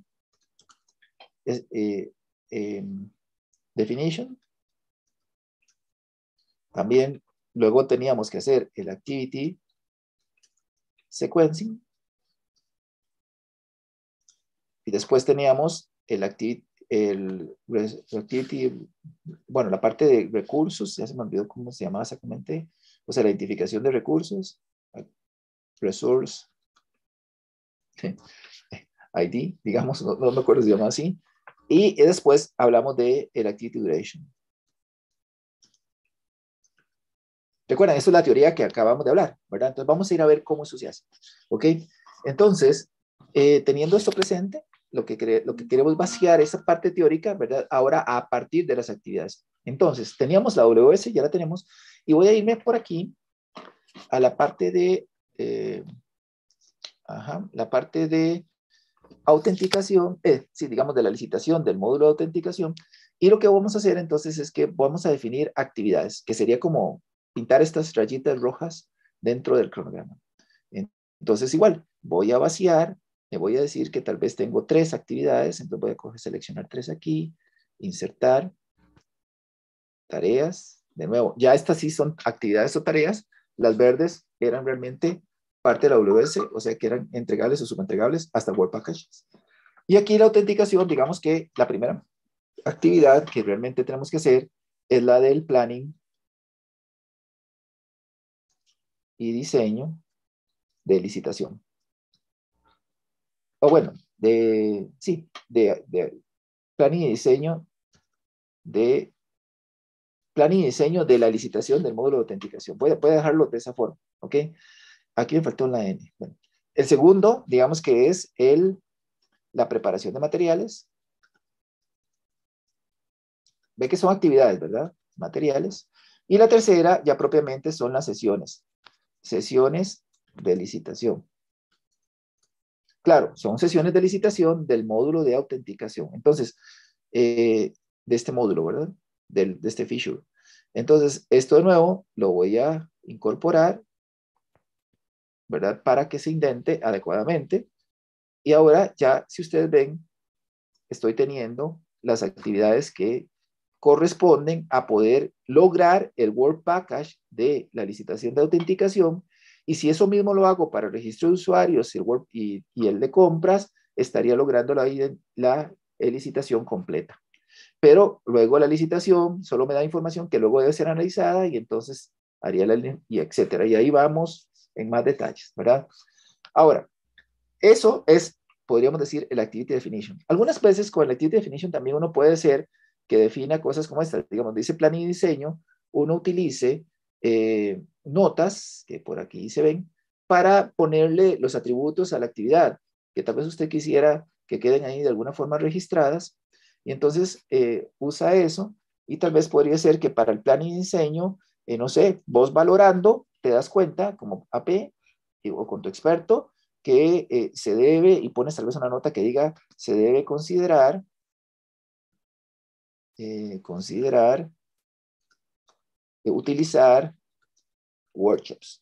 eh, eh, definition. También luego teníamos que hacer el activity sequencing. Y después teníamos el activity, el, el activity, bueno, la parte de recursos, ya se me olvidó cómo se llamaba exactamente, o sea, la identificación de recursos, resource, I D, digamos, no, no me acuerdo si se llama así. Y después hablamos de el activity duration. Recuerden, esto es la teoría que acabamos de hablar, ¿verdad? Entonces vamos a ir a ver cómo eso se hace, ¿ok? Entonces, eh, teniendo esto presente, lo que, lo que queremos vaciar esa parte teórica, ¿verdad? Ahora a partir de las actividades. Entonces, teníamos la W S, ya la tenemos, y voy a irme por aquí a la parte de, eh, ajá, la parte de autenticación, eh, sí, digamos de la licitación del módulo de autenticación, y lo que vamos a hacer entonces es que vamos a definir actividades, que sería como pintar estas rayitas rojas dentro del cronograma. Entonces igual, voy a vaciar, me voy a decir que tal vez tengo tres actividades, entonces voy a coger, seleccionar tres aquí, insertar, tareas, de nuevo, ya estas sí son actividades o tareas, las verdes eran realmente parte de la W S, o sea que eran entregables o subentregables hasta Word Packages. Y aquí la autenticación, digamos que la primera actividad que realmente tenemos que hacer es la del planning y diseño de licitación. O bueno, de, sí, de, de planning y diseño de planning y diseño de la licitación del módulo de autenticación. Puede, puede dejarlo de esa forma, ¿ok? Aquí me faltó la N. Bueno, el segundo, digamos que es el, la preparación de materiales. Ve que son actividades, ¿verdad? Materiales. Y la tercera, ya propiamente, son las sesiones. Sesiones de licitación. Claro, son sesiones de licitación del módulo de autenticación. Entonces, eh, de este módulo, ¿verdad? Del, de este feature. Entonces, esto de nuevo lo voy a incorporar, ¿verdad? Para que se indente adecuadamente. Y ahora ya, si ustedes ven, estoy teniendo las actividades que corresponden a poder lograr el Word Package de la licitación de autenticación. Y si eso mismo lo hago para el registro de usuarios y el, Word, y, y el de compras, estaría logrando la, la licitación completa. Pero luego la licitación solo me da información que luego debe ser analizada y entonces haría la y etcétera. Y ahí vamos en más detalles, ¿verdad? Ahora, eso es, podríamos decir, el Activity Definition. Algunas veces con el Activity Definition también uno puede ser que defina cosas como estas. Digamos, dice plan y diseño, uno utilice eh, notas, que por aquí se ven, para ponerle los atributos a la actividad, que tal vez usted quisiera que queden ahí de alguna forma registradas. Y entonces eh, usa eso y tal vez podría ser que para el plan y diseño, eh, no sé, vos valorando, te das cuenta como A P eh, o con tu experto, que eh, se debe, y pones tal vez una nota que diga, se debe considerar, eh, considerar, eh, utilizar workshops.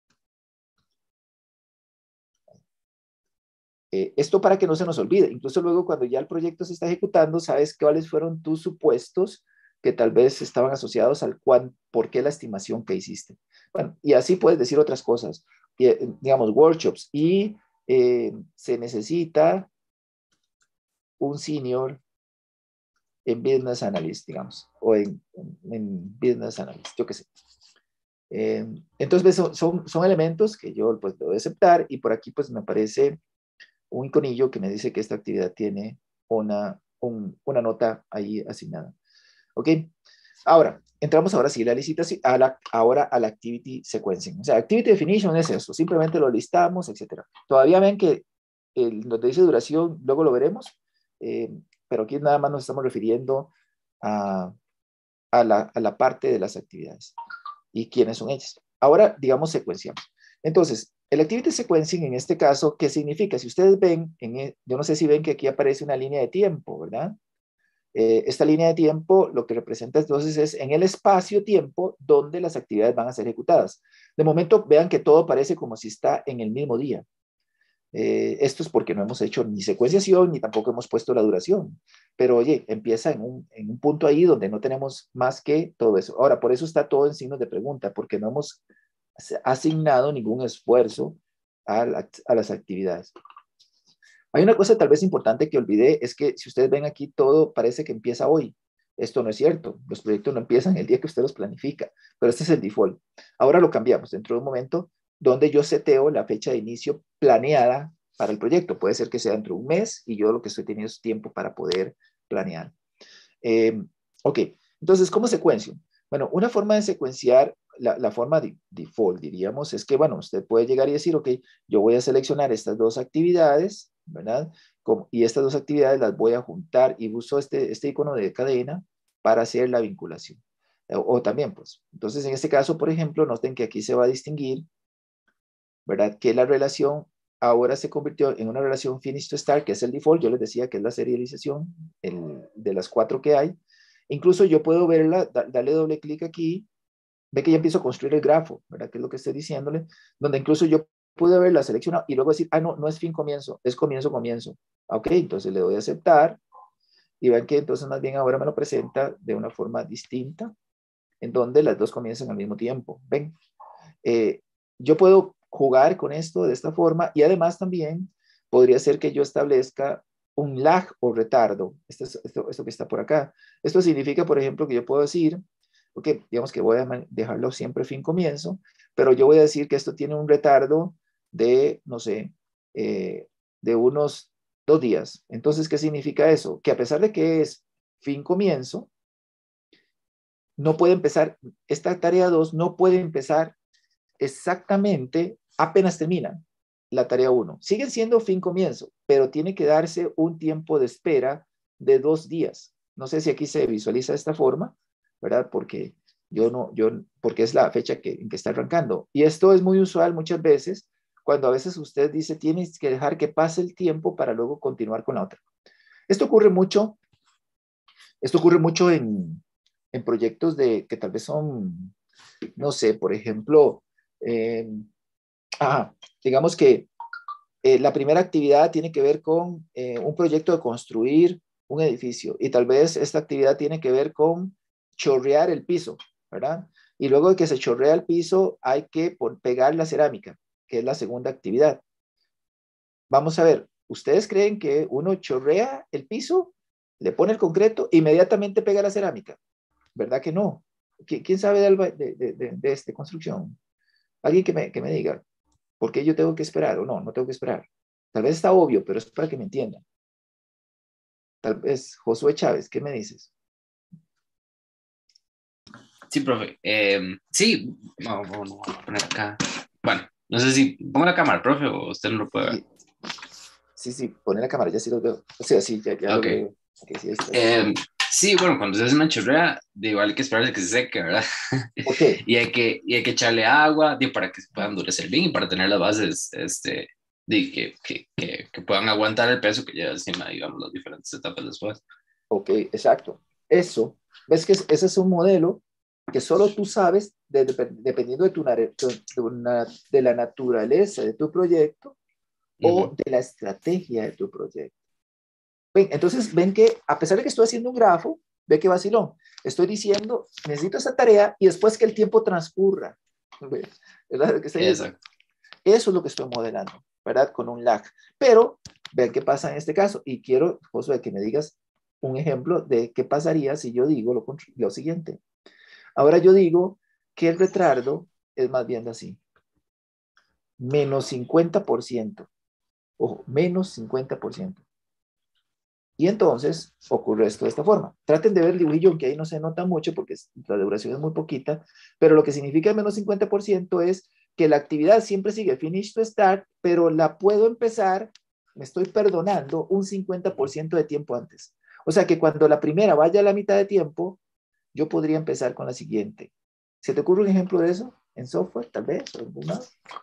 Eh, esto para que no se nos olvide, incluso luego cuando ya el proyecto se está ejecutando, sabes cuáles fueron tus supuestos que tal vez estaban asociados al cuán, por qué la estimación que hiciste. Bueno, y así puedes decir otras cosas, y, eh, digamos, workshops, y eh, se necesita un senior en Business Analyst, digamos, o en, en, en Business Analyst, yo qué sé. Eh, entonces, son, son, son elementos que yo pues debo aceptar, y por aquí pues me aparece un iconillo que me dice que esta actividad tiene una, un, una nota ahí asignada. ¿Ok? Ahora, entramos ahora sí la licitación, a la, ahora a la Activity Sequencing. O sea, Activity Definition es eso, simplemente lo listamos, etcétera. Todavía ven que el, donde dice duración, luego lo veremos, eh, pero aquí nada más nos estamos refiriendo a, a, la, a la parte de las actividades y quiénes son ellas. Ahora, digamos, secuenciamos. Entonces, el Activity Sequencing en este caso, ¿qué significa? Si ustedes ven, en el, yo no sé si ven que aquí aparece una línea de tiempo, ¿verdad? Eh, esta línea de tiempo lo que representa entonces es en el espacio-tiempo donde las actividades van a ser ejecutadas. De momento, vean que todo parece como si está en el mismo día. Eh, esto es porque no hemos hecho ni secuenciación ni tampoco hemos puesto la duración. Pero oye, empieza en un, en un punto ahí donde no tenemos más que todo eso. Ahora, por eso está todo en signos de pregunta, porque no hemos asignado ningún esfuerzo a, la, a las actividades. Hay una cosa tal vez importante que olvidé, es que si ustedes ven aquí, todo parece que empieza hoy. Esto no es cierto. Los proyectos no empiezan el día que usted los planifica, pero este es el default. Ahora lo cambiamos dentro de un momento donde yo seteo la fecha de inicio planeada para el proyecto. Puede ser que sea dentro de un mes y yo lo que estoy teniendo es tiempo para poder planear. Eh, ok, entonces, ¿cómo secuencio? Bueno, una forma de secuenciar, la, la forma de default, diríamos, es que, bueno, usted puede llegar y decir, ok, yo voy a seleccionar estas dos actividades, ¿verdad? Como, y estas dos actividades las voy a juntar y uso este, este icono de cadena para hacer la vinculación. O, o también, pues, entonces en este caso, por ejemplo, noten que aquí se va a distinguir, ¿verdad? Que la relación ahora se convirtió en una relación finish to start, que es el default. Yo les decía que es la serialización el, de las cuatro que hay. Incluso yo puedo verla, da, darle doble clic aquí, ve que ya empiezo a construir el grafo, ¿verdad? Que es lo que estoy diciéndole, donde incluso yo pude haberla seleccionado y luego decir, ah, no, no es fin comienzo, es comienzo comienzo. Ok, entonces le doy a aceptar y ven que entonces más bien ahora me lo presenta de una forma distinta, en donde las dos comienzan al mismo tiempo. Ven, eh, yo puedo jugar con esto de esta forma y además también podría ser que yo establezca un lag o retardo. Esto, es, esto, esto que está por acá. Esto significa, por ejemplo, que yo puedo decir, ok, digamos que voy a dejarlo siempre fin comienzo, pero yo voy a decir que esto tiene un retardo de, no sé, eh, de unos dos días. Entonces, ¿qué significa eso? Que a pesar de que es fin comienzo, no puede empezar, esta tarea dos no puede empezar exactamente apenas termina la tarea uno. Siguen siendo fin comienzo, pero tiene que darse un tiempo de espera de dos días. No sé si aquí se visualiza de esta forma, ¿verdad? Porque yo no, yo, porque es la fecha que, en que está arrancando. Y esto es muy usual muchas veces, cuando a veces usted dice, tienes que dejar que pase el tiempo para luego continuar con la otra. Esto ocurre mucho, esto ocurre mucho en, en proyectos de, que tal vez son, no sé, por ejemplo, eh, ah, digamos que eh, la primera actividad tiene que ver con eh, un proyecto de construir un edificio y tal vez esta actividad tiene que ver con chorrear el piso, ¿verdad? Y luego de que se chorrea el piso hay que por, pegar la cerámica, que es la segunda actividad. Vamos a ver, ¿ustedes creen que uno chorrea el piso, le pone el concreto, inmediatamente pega la cerámica? ¿Verdad que no? ¿Quién sabe de, de, de, de, de esta construcción? Alguien que me, que me diga, ¿por qué yo tengo que esperar? O no, no tengo que esperar. Tal vez está obvio, pero es para que me entiendan. Tal vez, Josué Chávez, ¿qué me dices? Sí, profe. Eh, sí, vamos, vamos a poner acá. Bueno, no sé si pongo la cámara, profe, o usted no lo puede ver. Sí, sí, pone la cámara, ya sí lo veo. O sea, sí, ya, ya okay. lo veo. Okay, sí, eh, sí, bueno, cuando se hace una chorrea, de igual hay que esperar a que se seque, ¿verdad? ¿Por qué? y, hay que, y hay que echarle agua de, para que se puedan endurecer bien y para tener las bases este, de, que, que, que, que puedan aguantar el peso que lleva encima, digamos, las diferentes etapas después. Ok, exacto. Eso, ves que ese es un modelo que solo tú sabes, de, de, dependiendo de, tu, de, una, de la naturaleza de tu proyecto o uh-huh. de la estrategia de tu proyecto. Ven, entonces, ven que a pesar de que estoy haciendo un grafo, ve que vacilón. Estoy diciendo, necesito esta tarea y después que el tiempo transcurra. ¿Verdad? Exacto. Eso es lo que estoy modelando, ¿verdad? Con un lag. Pero, ven qué pasa en este caso. Y quiero, Josué, que me digas un ejemplo de qué pasaría si yo digo lo, lo siguiente. Ahora yo digo que el retardo es más bien así. Menos cincuenta por ciento. Ojo, menos cincuenta por ciento. Y entonces ocurre esto de esta forma. Traten de ver el dibujillo, que ahí no se nota mucho porque la duración es muy poquita, pero lo que significa el menos cincuenta por ciento es que la actividad siempre sigue finish to start, pero la puedo empezar, me estoy perdonando, un cincuenta por ciento de tiempo antes. O sea que cuando la primera vaya a la mitad de tiempo, yo podría empezar con la siguiente. ¿Se te ocurre un ejemplo de eso en software, tal vez? ¿O en algún lado?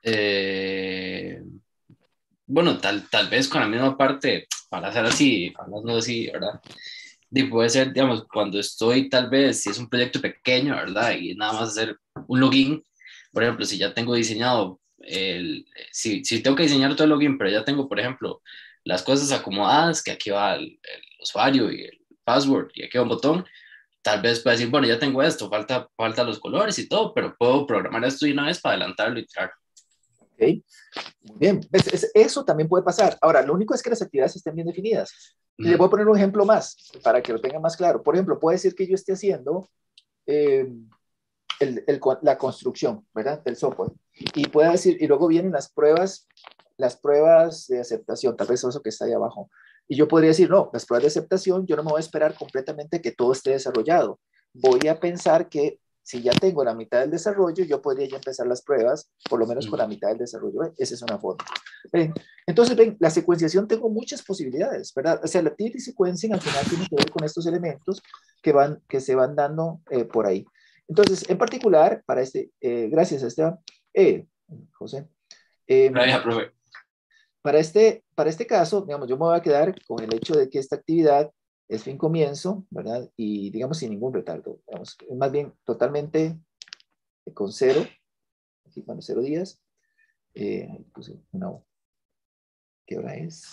Eh, bueno, tal, tal vez con la misma parte, para hacer así, hablando así, ¿verdad? Y puede ser, digamos, cuando estoy tal vez, si es un proyecto pequeño, ¿verdad? Y nada más hacer un login, por ejemplo, si ya tengo diseñado, el, si, si tengo que diseñar todo el login, pero ya tengo, por ejemplo, las cosas acomodadas, que aquí va el, el usuario y el password y aquí va un botón, tal vez pueda decir, bueno, ya tengo esto, falta, falta los colores y todo, pero puedo programar esto de una vez para adelantarlo y tirar. Ok, muy bien. Es- es- eso también puede pasar. Ahora, lo único es que las actividades estén bien definidas. Y le voy a poner un ejemplo más para que lo tengan más claro. Por ejemplo, puede decir que yo esté haciendo eh, el, el, la construcción, ¿verdad? Del software. Y puede decir, y luego vienen las pruebas, las pruebas de aceptación, tal vez eso que está ahí abajo. Y yo podría decir, no, las pruebas de aceptación, yo no me voy a esperar completamente que todo esté desarrollado. Voy a pensar que si ya tengo la mitad del desarrollo, yo podría ya empezar las pruebas, por lo menos con la mitad del desarrollo. ¿Ven? Esa es una forma. ¿Ven? Entonces, ven, la secuenciación tengo muchas posibilidades, ¿verdad? O sea, la activity sequencing al final tiene que ver con estos elementos que, van, que se van dando eh, por ahí. Entonces, en particular, para este, eh, gracias Esteban, eh, José, eh, Gracias, profe. para, este, para este caso, digamos, yo me voy a quedar con el hecho de que esta actividad es fin comienzo, ¿verdad? Y digamos sin ningún retardo, digamos, más bien totalmente con cero, aquí, bueno, cero días, eh, puse una O. ¿Qué hora es?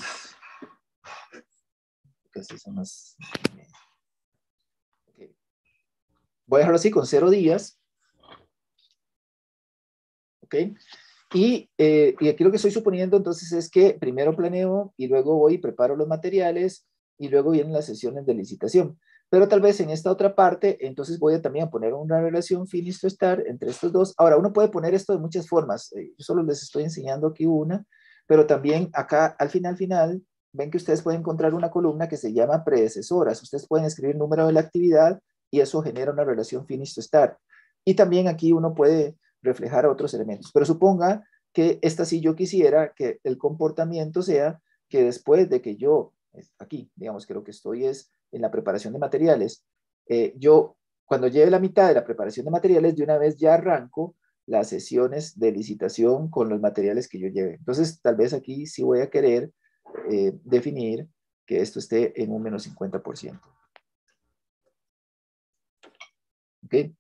Casi son las... Okay. Voy a dejarlo así con cero días, ¿ok? Y, eh, y aquí lo que estoy suponiendo entonces es que primero planeo y luego voy y preparo los materiales y luego vienen las sesiones de licitación. Pero tal vez en esta otra parte, entonces voy a también poner una relación finish to start entre estos dos. Ahora, uno puede poner esto de muchas formas. Eh, yo solo les estoy enseñando aquí una, pero también acá al final, final, ven que ustedes pueden encontrar una columna que se llama predecesoras. Ustedes pueden escribir el número de la actividad y eso genera una relación finish to start. Y también aquí uno puede reflejar otros elementos. Pero suponga que esta sí yo quisiera que el comportamiento sea que después de que yo, aquí, digamos que lo que estoy es en la preparación de materiales, eh, yo cuando lleve la mitad de la preparación de materiales, de una vez ya arranco las sesiones de licitación con los materiales que yo lleve. Entonces, tal vez aquí sí voy a querer eh, definir que esto esté en un menos cincuenta por ciento. ¿Ok?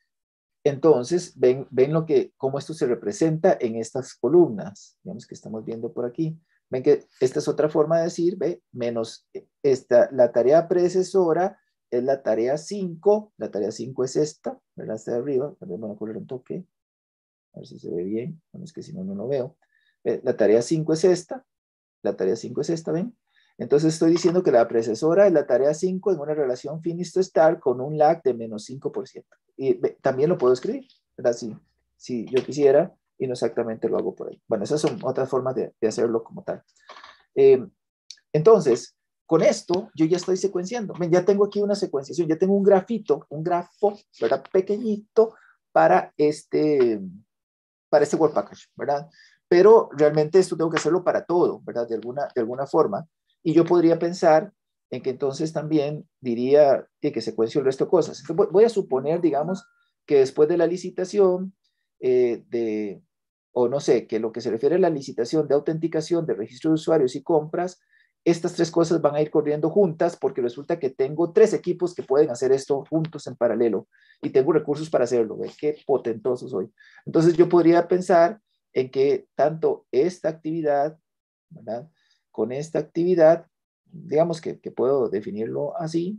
Entonces, ven, ven lo que, cómo esto se representa en estas columnas, digamos que estamos viendo por aquí. Ven que esta es otra forma de decir, ve, menos esta, la tarea predecesora es la tarea cinco, la tarea cinco es esta, ¿verdad? Está de arriba, también van a poner un toque, a ver si se ve bien, bueno, es que si no, no lo veo. Ve, la tarea cinco es esta, la tarea cinco es esta, ¿ven? Entonces estoy diciendo que la predecesora es la tarea cinco en una relación finish to start con un lag de menos cinco por ciento. Y también lo puedo escribir, ¿verdad? Si, si yo quisiera y no exactamente lo hago por ahí. Bueno, esas son otras formas de, de hacerlo como tal. Eh, entonces, con esto yo ya estoy secuenciando. Ya tengo aquí una secuenciación, ya tengo un grafito, un grafo, ¿verdad? Pequeñito para este, para este Word Package, ¿verdad? Pero realmente esto tengo que hacerlo para todo, ¿verdad? De alguna, de alguna forma. Y yo podría pensar en que entonces también diría que, que secuencio el resto de cosas. Entonces voy a suponer, digamos, que después de la licitación eh, de, o no sé, que lo que se refiere a la licitación de autenticación de registro de usuarios y compras, estas tres cosas van a ir corriendo juntas porque resulta que tengo tres equipos que pueden hacer esto juntos en paralelo y tengo recursos para hacerlo. ¿Ve? Qué potentoso soy. Entonces yo podría pensar en que tanto esta actividad, ¿verdad? Con esta actividad, digamos que, que puedo definirlo así.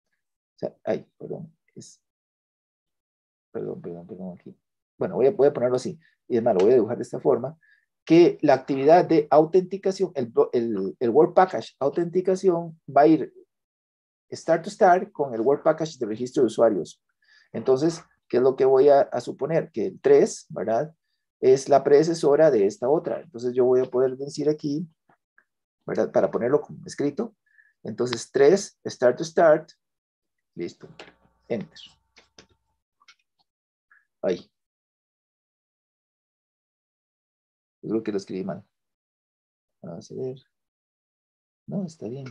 O sea, ay, perdón, es, perdón, perdón, perdón, aquí. Bueno, voy a, voy a ponerlo así. Y es más, lo voy a dibujar de esta forma. Que la actividad de autenticación, el, el, el Word Package autenticación va a ir start to start con el Word Package de registro de usuarios. Entonces, ¿qué es lo que voy a, a suponer? Que el tres, ¿verdad? Es la predecesora de esta otra. Entonces yo voy a poder decir aquí, ¿verdad? Para ponerlo como escrito. Entonces tres, start to start. Listo. Enter. Ahí. Yo creo que lo escribí mal. Vamos a ver. No, está bien.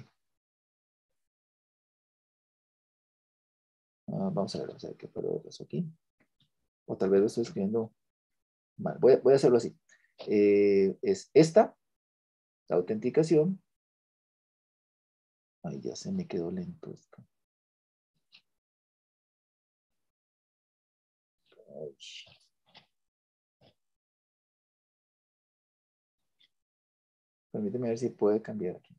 Ah, vamos a ver, vamos a ver qué pasó aquí. O tal vez lo estoy escribiendo mal. Voy a, voy a hacerlo así. eh, es esta, la autenticación. Ay, ya se me quedó lento esto. Ay. Permíteme ver si puede cambiar aquí.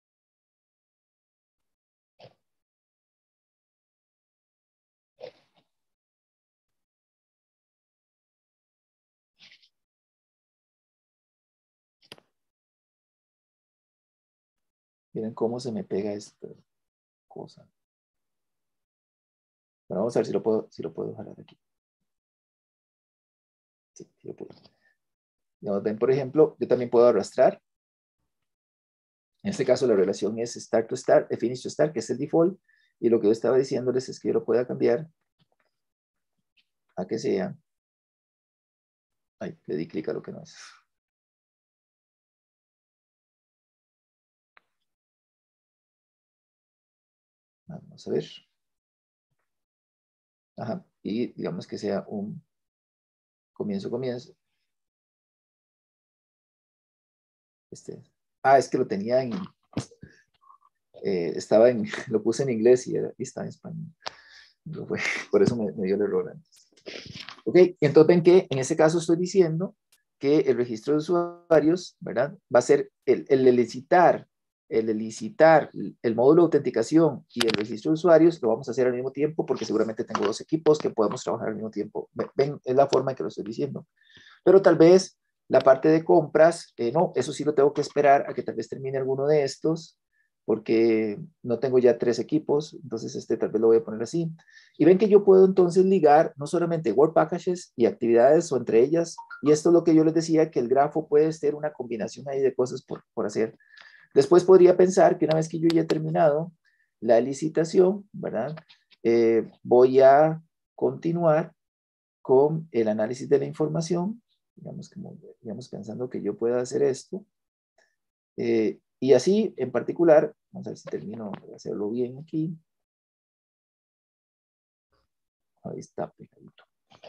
Miren cómo se me pega esta cosa. Bueno, vamos a ver si lo puedo, si lo puedo jalar aquí. Sí, sí lo puedo. Digamos, ven, por ejemplo, yo también puedo arrastrar. En este caso, la relación es start to start, eh, finish to start, que es el default. Y lo que yo estaba diciéndoles es que yo lo pueda cambiar a que sea. Ay, le di clic a lo que no es. Vamos a ver. Ajá. Y digamos que sea un comienzo, comienzo. Este. Ah, es que lo tenía en... Eh, estaba en... Lo puse en inglés y, era, y estaba en español. No fue, por eso me, me dio el error antes. Ok, entonces ven que en ese caso estoy diciendo que el registro de usuarios, ¿verdad? Va a ser el, el elicitar, el elicitar el módulo de autenticación y el registro de usuarios, lo vamos a hacer al mismo tiempo porque seguramente tengo dos equipos que podemos trabajar al mismo tiempo. Ven, es la forma en que lo estoy diciendo. Pero tal vez la parte de compras, eh, no, eso sí lo tengo que esperar a que tal vez termine alguno de estos, porque no tengo ya tres equipos, entonces este tal vez lo voy a poner así. Y ven que yo puedo entonces ligar no solamente Work Packages y actividades o entre ellas, y esto es lo que yo les decía, que el grafo puede ser una combinación ahí de cosas por, por hacer. Después podría pensar que una vez que yo ya he terminado la licitación, ¿verdad? Eh, voy a continuar con el análisis de la información, digamos, como, digamos pensando que yo pueda hacer esto. Eh, y así, en particular, vamos a ver si termino de hacerlo bien aquí. Ahí está pegadito.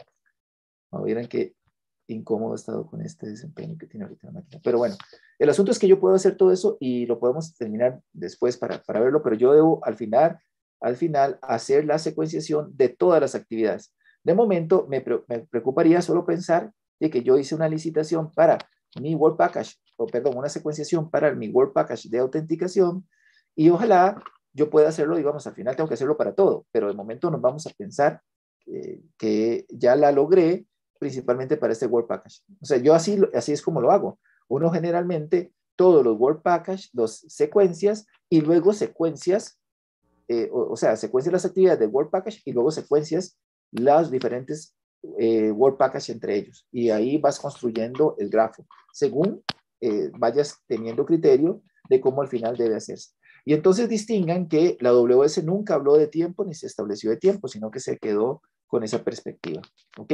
A ver en qué incómodo he estado con este desempeño que tiene ahorita la máquina. Pero bueno, el asunto es que yo puedo hacer todo eso y lo podemos terminar después para, para verlo, pero yo debo al final, al final hacer la secuenciación de todas las actividades. De momento, me, pre me preocuparía solo pensar de que yo hice una licitación para mi Work Package, o perdón, una secuenciación para mi Work Package de autenticación, y ojalá yo pueda hacerlo, digamos, al final tengo que hacerlo para todo, pero de momento nos vamos a pensar eh, que ya la logré principalmente para este Work Package. O sea, yo así, así es como lo hago. Uno generalmente, todos los Work Package, los secuencias, y luego secuencias, eh, o, o sea, secuencias las actividades del Work Package, y luego secuencias las diferentes eh, Work Package entre ellos. Y ahí vas construyendo el grafo, según eh, vayas teniendo criterio de cómo al final debe hacerse. Y entonces distingan que la W S nunca habló de tiempo, ni se estableció de tiempo, sino que se quedó con esa perspectiva. ¿Ok?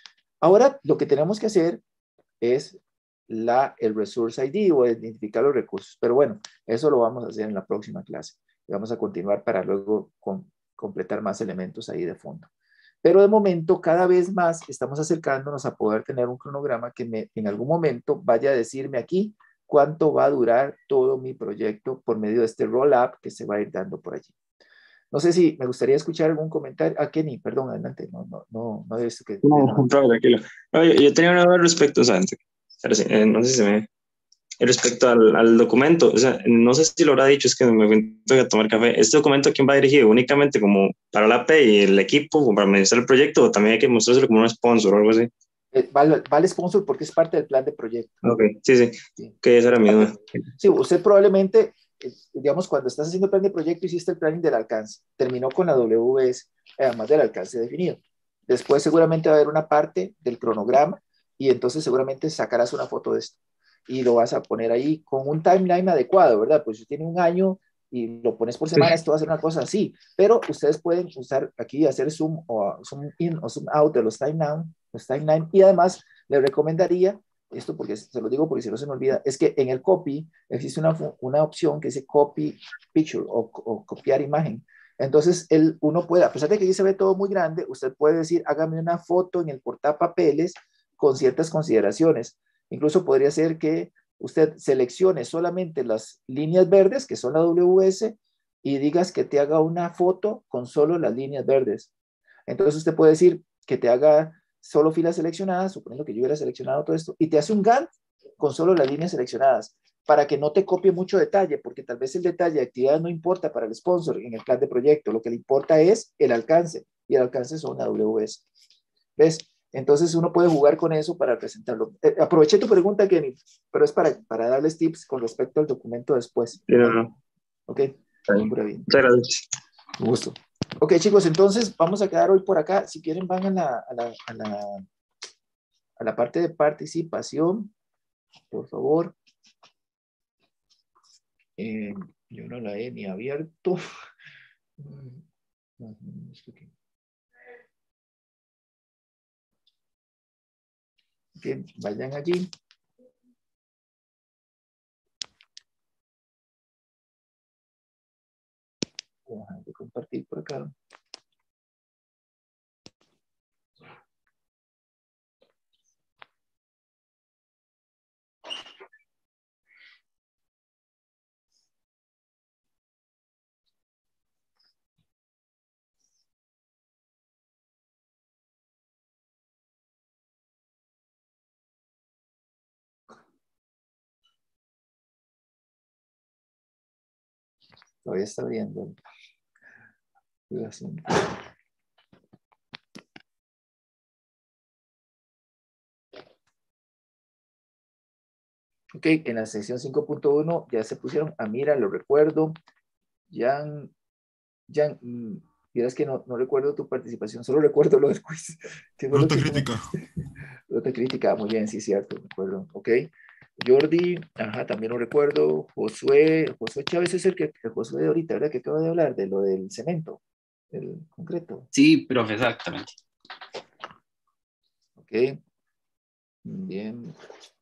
Ahora lo que tenemos que hacer es la, el Resource I D o identificar los recursos. Pero bueno, eso lo vamos a hacer en la próxima clase. Y vamos a continuar para luego con, completar más elementos ahí de fondo. Pero de momento, cada vez más estamos acercándonos a poder tener un cronograma que me, en algún momento vaya a decirme aquí cuánto va a durar todo mi proyecto por medio de este roll-up que se va a ir dando por allí. No sé si me gustaría escuchar algún comentario. Ah, Kenny, perdón, adelante. No, no, no, no he visto que... No, no, tranquilo. No, yo, yo tenía una duda respecto, o sea, eh, no sé si se me... Respecto al, al documento, o sea, no sé si lo habrá dicho, es que me voy a tomar café. ¿Este documento a quién va dirigido? ¿Únicamente como para la A P y el equipo, como para administrar el proyecto, o también hay que mostrárselo como un sponsor o algo así? Eh, vale, vale sponsor porque es parte del plan de proyecto. Ok, sí, sí, sí. Que esa era mi duda. Sí, usted probablemente, digamos, cuando estás haciendo el plan de proyecto, hiciste el planning del alcance, terminó con la W S, además del alcance definido. Después seguramente va a haber una parte del cronograma y entonces seguramente sacarás una foto de esto y lo vas a poner ahí con un timeline adecuado, ¿verdad? Pues si tiene un año y lo pones por semana, esto va a ser una cosa así, pero ustedes pueden usar aquí, hacer zoom o zoom in o zoom out de los timeline, los timeline, y además les recomendaría esto porque se lo digo porque si no se me olvida, es que en el copy existe una, una opción que dice copy picture o, o copiar imagen. Entonces, el, uno puede, a pesar de que aquí se ve todo muy grande, usted puede decir, hágame una foto en el portapapeles con ciertas consideraciones. Incluso podría ser que usted seleccione solamente las líneas verdes, que son la W S, y digas que te haga una foto con solo las líneas verdes. Entonces usted puede decir que te haga solo filas seleccionadas, suponiendo que yo hubiera seleccionado todo esto, y te hace un Gantt con solo las líneas seleccionadas, para que no te copie mucho detalle, porque tal vez el detalle de actividad no importa para el sponsor en el plan de proyecto, lo que le importa es el alcance, y el alcance son la W S. ¿Ves? Entonces uno puede jugar con eso para presentarlo. Eh, aproveché tu pregunta, Kenny, pero es para, para darles tips con respecto al documento después. Sí, no, no. Ok, pura vida. Muchas gracias. Un gusto. Ok, chicos, entonces vamos a quedar hoy por acá. Si quieren, van a la, a la, a la, a la parte de participación, por favor. Eh, yo no la he ni abierto. Bien, vayan allí. Voy a dejar de compartir por acá. Todavía está abriendo. Ok, en la sección cinco punto uno ya se pusieron. Amira, lo recuerdo. Jan, Jan, mm, vieras que no, no recuerdo tu participación, solo recuerdo lo del quiz. Ruta crítica. Ruta crítica, muy bien, sí, cierto, me acuerdo. Ok. Jordi, ajá, también lo recuerdo. Josué, Josué Chávez es el que, el Josué de ahorita, ¿verdad? Que acaba de hablar de lo del cemento, el concreto. Sí, profe, exactamente. Ok. Bien.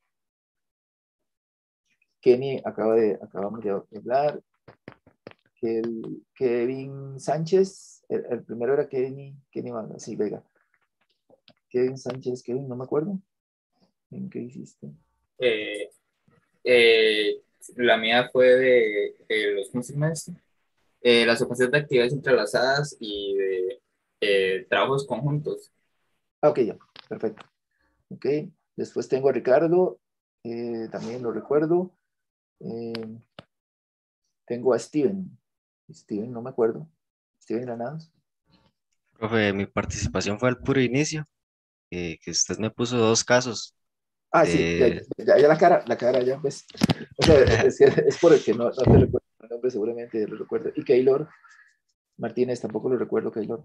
Kenny acaba de, acabamos de hablar. Que el, Kevin Sánchez, el, el primero era Kenny, Kenny Vargas, sí, Vega. Kevin Sánchez, Kevin, no me acuerdo. ¿En qué hiciste? Eh, eh, la mía fue de, de los ¿cómo se llama esto? Eh, la secuencia de actividades entrelazadas y de eh, trabajos conjuntos. Ah, ok, ya, perfecto. Ok, después tengo a Ricardo, eh, también lo recuerdo. Eh, tengo a Steven. Steven, no me acuerdo. Steven Granados. Profe, mi participación fue al puro inicio, eh, que usted me puso dos casos Ah, sí, ya, de... ya, ya la cara, la cara ya, pues. O sea, es, es por el que no, no te recuerdo el nombre, seguramente lo recuerdo. Y Keylor Martínez, tampoco lo recuerdo, Keylor.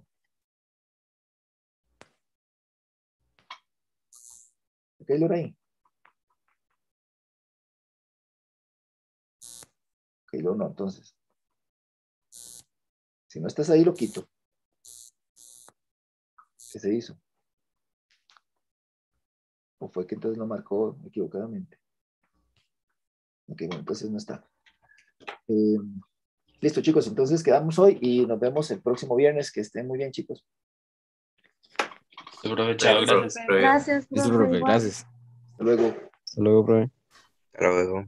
Keylor ahí. Keylor no, entonces. Si no estás ahí, lo quito. ¿Qué se hizo? ¿O fue que entonces lo marcó equivocadamente? Ok, bueno, entonces no está. Eh, listo, chicos, entonces quedamos hoy y nos vemos el próximo viernes. Que estén muy bien, chicos. Sí, profe, chao, gracias. Gracias, Listo, profe, profe, igual. gracias. Hasta luego. Hasta luego, profe. Hasta luego.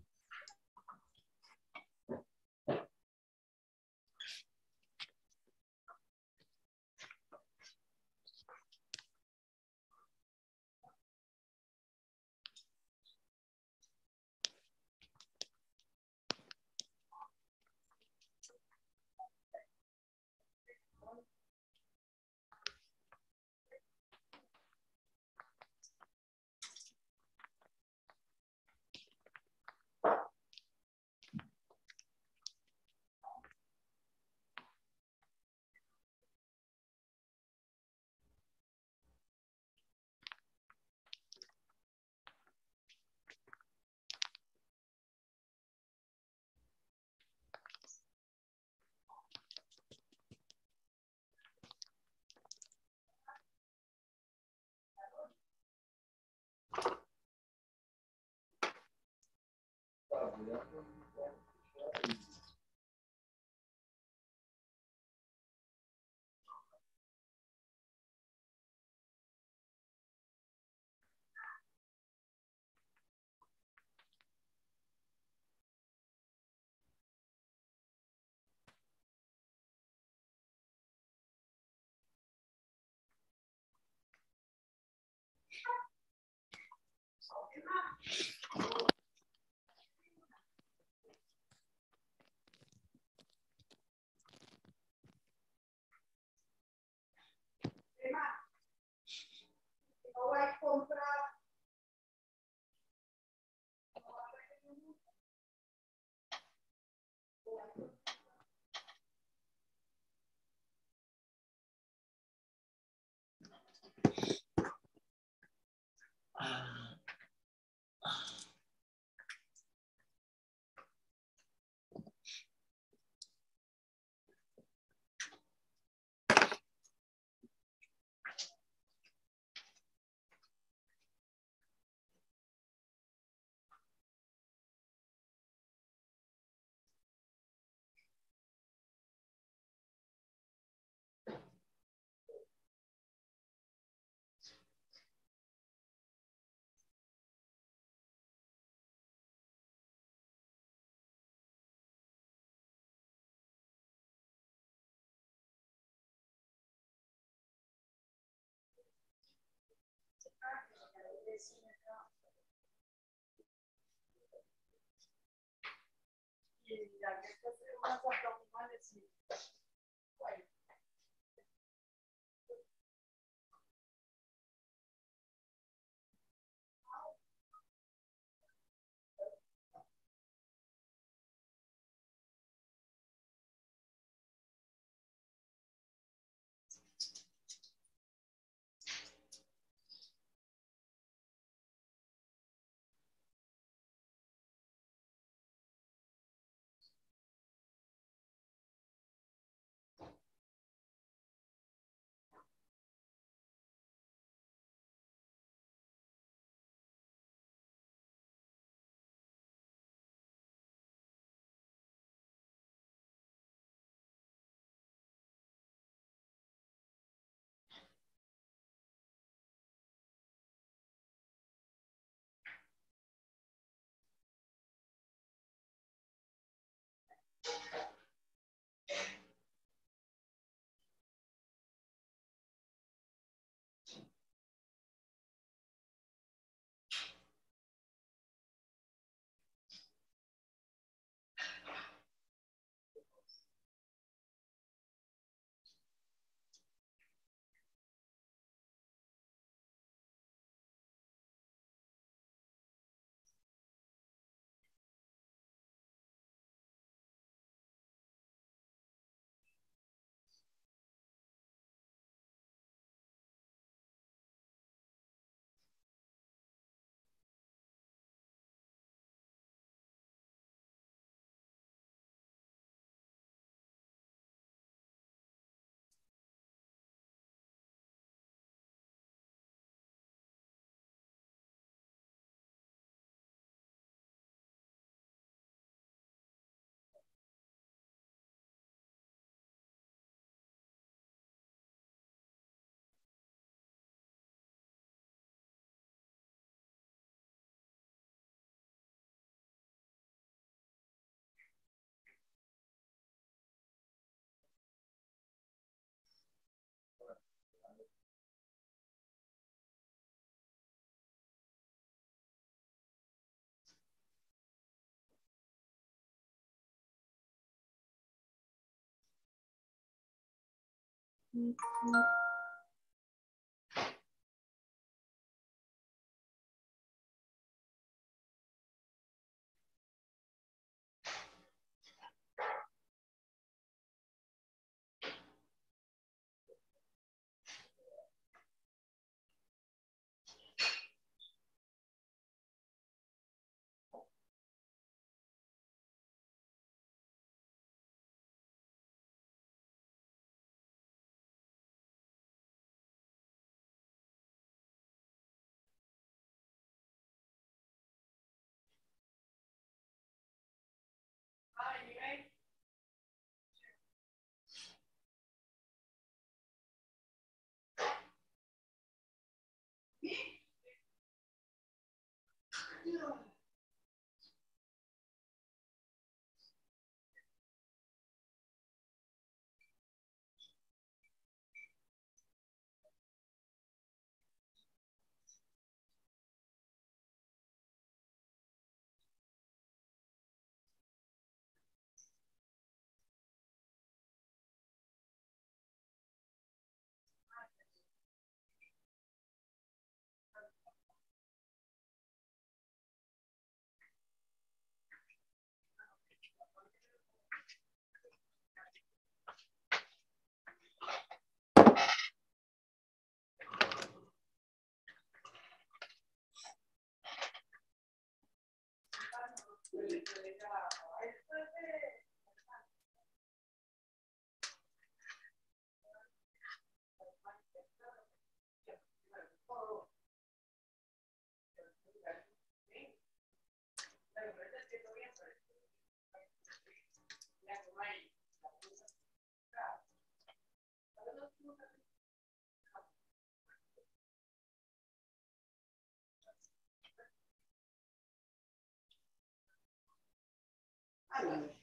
I love it.